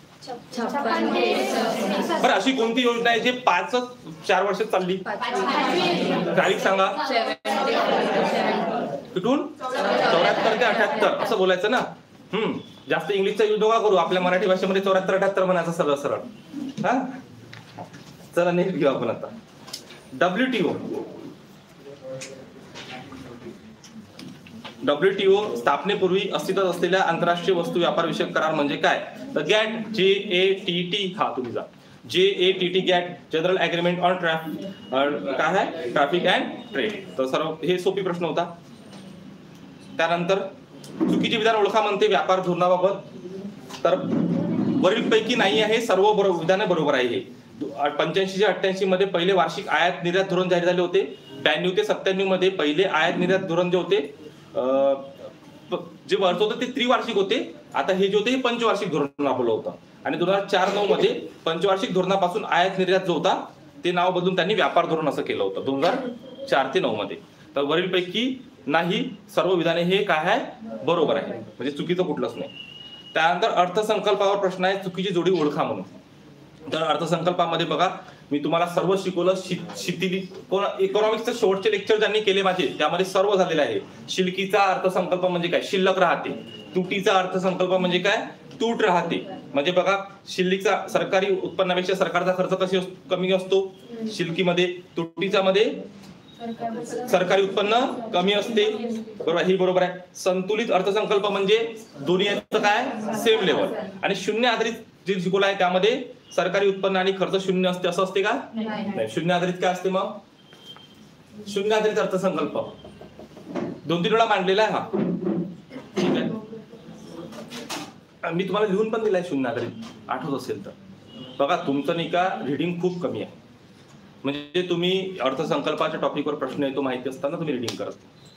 बरं अशी कोणती योजना आहे जे 4 वर्ष चालली? तारीख सांगा. कुठून? 74 ते 78 असं बोलायचं ना. जास्त इंग्लिशचा यूज नका करू. आपल्या मराठी भाषेमध्ये 74-78 म्हणायचं सरळ सरळ. हा चला नेक्स्ट घेऊ आपण आता. डब्ल्यूटीओ स्थापनेपूर्वी अस्तित्वात असलेल्या आंतरराष्ट्रीय वस्तू व्यापार विषयक करार म्हणजे काय? तर गॅट, JATT. हा तुम्ही जा. JATT GATT, general agreement on काय आहे? Traffic and trade. तर सर्व हे सोपी प्रश्न होता. त्यानंतर चुकीचे विधान ओळखा म्हणते व्यापार धोरणाबाबत. तर वरीलपैकी नाही आहे, सर्व विधाने बरोबर आहे. हे 85 ते 88 मध्ये पहिले वार्षिक आयात निर्यात धोरण जाहीर झाले होते. 92 ते 97 मध्ये पहिले आयात निर्यात धोरण जे होते जे वर्ष होतं ते त्रिवार्षिक होते. आता हे जे होते हे पंचवार्षिक धोरण राबवलं होतं. आणि 2004-09 मध्ये पंचवार्षिक धोरणापासून आयात निर्यात जो होता ते नाव बदलून त्यांनी व्यापार धोरण असं केलं होतं 2004 ते 9 मध्ये. तर वरीलपैकी नाही, सर्व विधाने हे काय आहे? बरोबर आहे. म्हणजे चुकीचं कुठलंच नाही. त्यानंतर अर्थसंकल्पावर प्रश्न आहे, चुकीची जोडी ओळखा म्हणून. तर अर्थसंकल्पामध्ये बघा मी तुम्हाला सर्व शिकवलं. इकॉनॉमिक्सचं शेवटचे लेक्चर ज्यांनी केले माझे त्यामध्ये सर्व झालेलं आहे. शिल्लकीचा अर्थसंकल्प म्हणजे काय? शिल्लक राहते. तुटीचा अर्थसंकल्प म्हणजे काय? तूट राहते. म्हणजे बघा शिल्लकीचा सरकारी उत्पन्नापेक्षा सरकारचा खर्च कमी असतो शिल्लकीमध्ये. तुटीचा मध्ये सरकारी उत्पन्न कमी असते. बरोबर, ही बरोबर आहे. संतुलित अर्थसंकल्प म्हणजे दोन्ही यांचं काय? Same level. आणि शून्य आधारित जे शिकवलं आहे त्यामध्ये सरकारी उत्पन्न आणि खर्च शून्य असते असं असते का? नाही. शून्य आधारित काय असते मग? शून्य आधारित अर्थसंकल्प 2-3 वेळा मांडलेला आहे हा. ठीक आहे, मी तुम्हाला लिहून पण दिलाय शून्य आधारित, आठवत असेल तर. बघा तुमचं नाही का रिडिंग खूप कमी आहे. म्हणजे तुम्ही अर्थसंकल्पाच्या टॉपिकवर प्रश्न येतो माहिती असताना तुम्ही रिडिंग करत.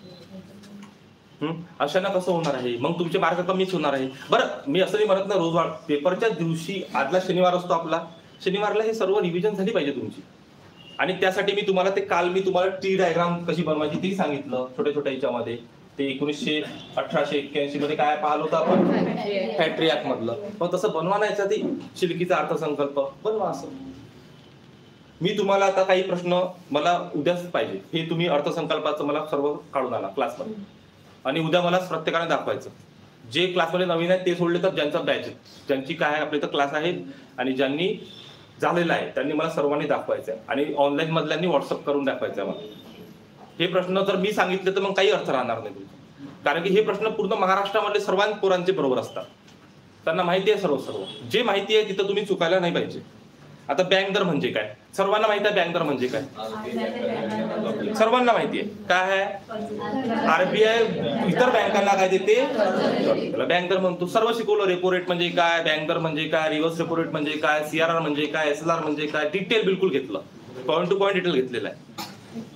अशाना कसं होणार आहे? मग तुमचे मार्क कमीच होणार आहे. बरं मी असं नाही म्हणत ना रोज पेपरच्या दिवशी आदला शनिवार असतो आपला, शनिवारला हे सर्व रिव्हिजन झाली पाहिजे तुमची. आणि त्यासाठी मी तुम्हाला काल टी डायग्राम कशी बनवायची ते सांगितलं छोट्या छोट्या याच्यामध्ये. ते 1881 मध्ये काय पाहिलं होतं आपण? फॅक्टरी ऍक्ट मधलं. मग तसं बनवा नाही याच्यात शिल्लकीचा अर्थसंकल्प बनवा असं. मी तुम्हाला आता काही प्रश्न मला उद्याच पाहिजे, हे तुम्ही अर्थसंकल्पाचं मला सर्व काढून आला क्लासमध्ये. आणि उद्या मला प्रत्येकाने दाखवायचं. जे क्लासमध्ये नवीन आहेत ते सोडले तर ज्यांचा बॅच ज्यांची काय आपल्या इथं क्लास आहेत आणि ज्यांनी झालेला आहे त्यांनी मला सर्वांनी दाखवायचं आहे. आणि ऑनलाईन मधल्यांनी व्हॉट्सअप करून दाखवायचं आहे मला. हे प्रश्न जर मी सांगितले तर मग काही अर्थ राहणार नाही तुमचा. कारण की हे प्रश्न पूर्ण महाराष्ट्रामधले सर्वांच पोरांचे बरोबर असतात. त्यांना माहिती आहे सर्व जे माहिती आहे तिथं तुम्ही चुकायला नाही पाहिजे. आता बँक दर म्हणजे काय? सर्वांना माहिती आहे बँक दर म्हणजे काय? सर्वांना माहिती आहे. काय आहे? आरबीआय इतर बँकांना काय देते? बँक दर म्हणतो. सर्व शिकवलं. रेपो रेट म्हणजे काय? बँक दर म्हणजे काय? रिव्हर्स रेपो रेट म्हणजे काय? CRR म्हणजे काय? SLR म्हणजे काय? डिटेल बिलकुल घेतलं. पॉईंट टू पॉईंट डिटेल घेतलेलं आहे.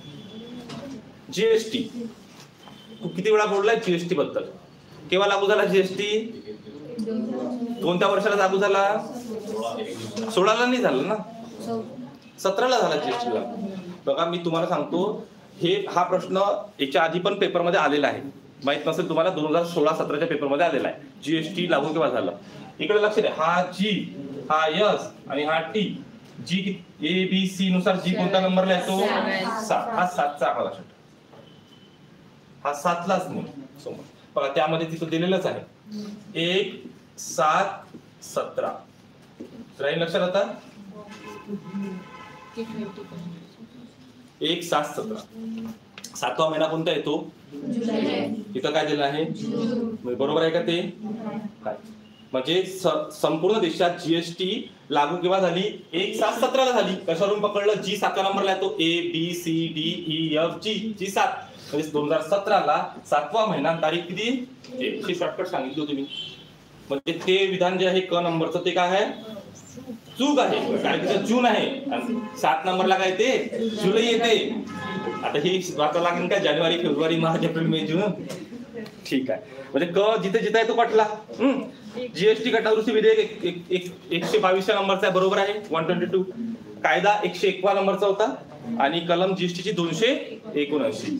जीएसटी किती वेळा बोललाय जीएसटी बद्दल? केव्हा लागू झाला जीएसटी? कोणत्या वर्षाला लागू झाला? 16ला नाही झालं ना, 17ला झाला जीएसटीला. बघा मी तुम्हाला सांगतो हा प्रश्न याच्या आधी पण पेपरमध्ये आलेला आहे. माहित नसेल तुम्हाला 2016-17च्या पेपरमध्ये आलेला आहे. जीएसटी लागू केव्हा झालं? इकडे लक्ष द्या, हा जी, हा यस आणि हा टी. जी ए बी सी नुसार जी कोणत्या नंबरला येतो? 7. हा 7चा आकडा लक्षात ठेवा. हा 7लाच नाही समोर बघा, त्यामध्ये तिथं दिलेलंच आहे 1 7 17. राहील लक्षात आता? 1 7 17. 7वा महिना कोणता येतो? इथं काय दिलं आहे? बरोबर आहे का ते? काय म्हणजे संपूर्ण देशात जीएसटी लागू केव्हा झाली? 1 7 17 ला झाली. कशावरून पकडलं? जी 7व्या नंबरला येतो. A B C D E F G, G 7. म्हणजे 2017 ला 7वा महिना, तारीख किती? 1. शॉर्टकट सांगितलं तुम्ही. म्हणजे ते विधान जे आहे क नंबरचं ते काय आहे? चूक आहे, कारण तिथं जून आहे आणि 7 नंबरला काय येते? जुलै येते. आता ही वाचा लागेल का? जानेवारी फेब्रुवारी मार्च एप्रिल मे जून. ठीक आहे, म्हणजे क जिथे जिथे आहे तो कटला. जीएसटी घटनादुरुस्ती विधेयक 122 नंबरचा आहे, बरोबर आहे. 122. कायदा 101 नंबरचा होता आणि कलम जीएसटीची 279.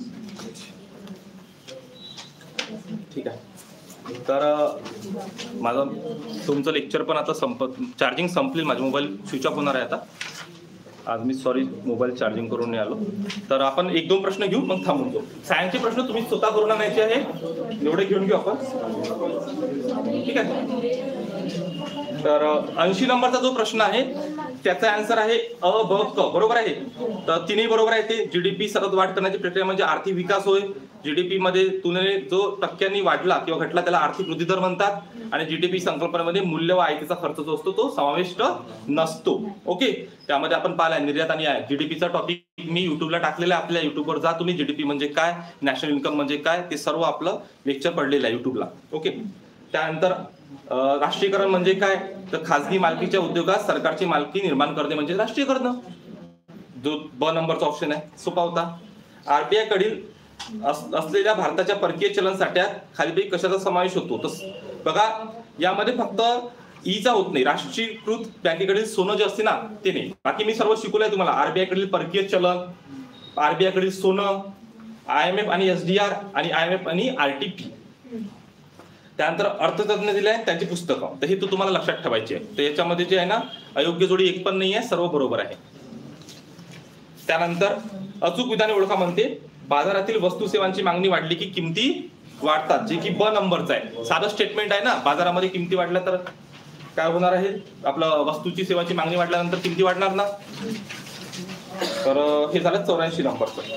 ठीक आहे. तर माझं तुमचं लेक्चर पण आता चार्जिंग संपली, माझा मोबाईल स्विच ऑफ होणार आहे आता. आज मी सॉरी मोबाईल चार्जिंग करून नाही आलो. तर आपण 1-2 प्रश्न घेऊ, मग थांबून जाऊ. सायन्सचे प्रश्न तुम्ही स्वतः करून आणायचे आहे, एवढे घेऊन घेऊ आपण. ठीक आहे. तर 80 नंबरचा जो प्रश्न आहे त्याचा आन्सर आहे अ ब क, बरोबर आहे. तर तिन्ही बरोबर आहे. ते जीडीपी सतत वाढ करण्याची प्रक्रिया म्हणजे आर्थिक विकास होय. जीडीपी मध्ये तुलनेने जो टक्क्यांनी वाढला किंवा घटला त्याला आर्थिक वृद्धी दर म्हणतात. आणि जीडीपी संकल्पनेमध्ये मूल्य व आयातीचा खर्च जो असतो तो समाविष्ट नसतो. ओके, त्यामध्ये आपण पाहिलाय निर्यात आणि आयात. जीडीपीचा टॉपिक मी युट्यूबला टाकलेला आहे, आपल्या युट्यूबवर जा तुम्ही. जीडीपी म्हणजे काय, नॅशनल इन्कम म्हणजे काय, ते सर्व आपलं लेक्चर पडलेलं आहे युट्यूबला. ओके. त्यानंतर राष्ट्रीयकरण म्हणजे काय, तर खासगी मालकीच्या उद्योगात सरकारची मालकी निर्माण करणे म्हणजे राष्ट्रीयकरण. जो ब नंबरचा ऑप्शन आहे, सोपा होता. आरबीआय कडील असलेल्या भारताच्या परकीय चलन साठ्यात खालीलपैकी कशाचा समावेश होतो? तर बघा, यामध्ये फक्त ईचा होत नाही. राष्ट्रीयकृत बँकेकडील सोनं जे असते ना ते नाही. बाकी मी सर्व शिकवलंय तुम्हाला. आरबीआय कडील परकीय चलन, आरबीआय कडील सोनं, IMF आणि SDR आणि IMF आणि RTP. त्यानंतर अर्थतज्ञ दिले आहे त्यांची पुस्तकं, तर हे तुम्हाला लक्षात ठेवायचे आहे. तर याच्यामध्ये जे आहे ना, अयोग्य जोडी एक पण नाही आहे, सर्व बरोबर आहे. त्यानंतर अचूक विधाने ओळखा म्हणते. बाजारातील वस्तू सेवांची मागणी वाढली की किमती वाढतात, जे की ब नंबरचं आहे. साधं स्टेटमेंट आहे ना. बाजारामध्ये किमती वाढल्या तर काय होणार आहे? आपलं वस्तूची सेवाची मागणी वाढल्यानंतर किमती वाढणार ना. तर हे झालं 84 नंबरचं.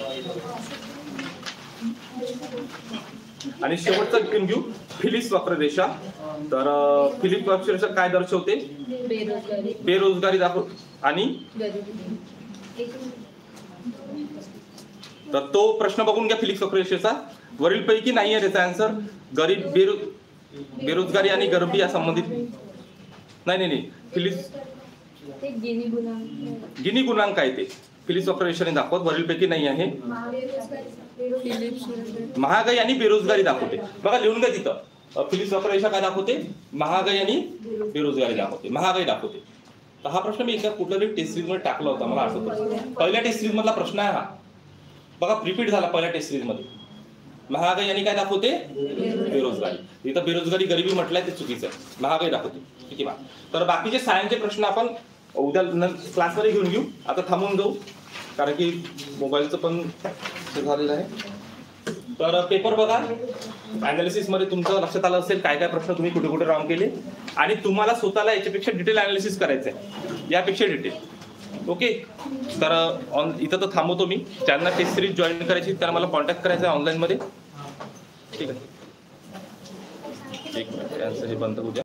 आणि शेवटचं घेऊन घेऊ फिलिप्स वक्ररेषा. तर फिलिप्स वक्ररेषा काय दर्शवते? बेरोजगारी दाखव आणि तर तो प्रश्न बघून घ्या फिलिप्स वक्ररेषेचा. वरील पैकी नाही आहे त्याचा आन्सर. गरीब बेरोजगारी आणि गरिबी या संबंधित नाही. फिलिप्स गिनी गुणांक आहे ते फिलिप्स वक्ररेषेने दाखवत. वरील पैकी नाही आहे. महागाई आणि बेरोजगारी दाखवते. बघा लिहून घ्या तिथं. फिलिप्स वक्ररेषा काय दाखवते? महागाई आणि बेरोजगारी दाखवते. महागाई दाखवते. तर हा प्रश्न मी एका कुठल्यातरी टेस्ट सिरीज मध्ये टाकला होता, मला आठवतं. पहिल्या टेस्ट सिरीज मधला प्रश्न आहे हा. बघा रिपीट झाला पहिल्या टेस्ट सिरीज मध्ये. महागाई आणि काय दाखवते? बेरोजगारी. इथं बेरोजगारी गरिबी म्हटलंय ते चुकीचं आहे. महागाई दाखवते. ठीक आहे. तर बाकीचे सायन्सचे प्रश्न आपण उद्या क्लासमध्ये घेऊन घेऊ. आता थांबून जाऊ कारण की मोबाईलचं पण झालेलं आहे. तर पेपर बघा. अनालिसिस मध्ये तुमचं लक्षात आलं असेल काय काय प्रश्न तुम्ही कुठे कुठे रॉंग केले आणि तुम्हाला स्वतःला याच्यापेक्षा डिटेल अनालिसिस करायचं आहे, यापेक्षा डिटेल. ओके. तर इथं तर थांबवतो मी. ज्यांना टेस्ट सिरीज जॉईन करायची त्यांना मला कॉन्टॅक्ट करायचा आहे ऑनलाईन मध्ये. ठीक आहे. एक मिनिट हे बंद होऊ द्या.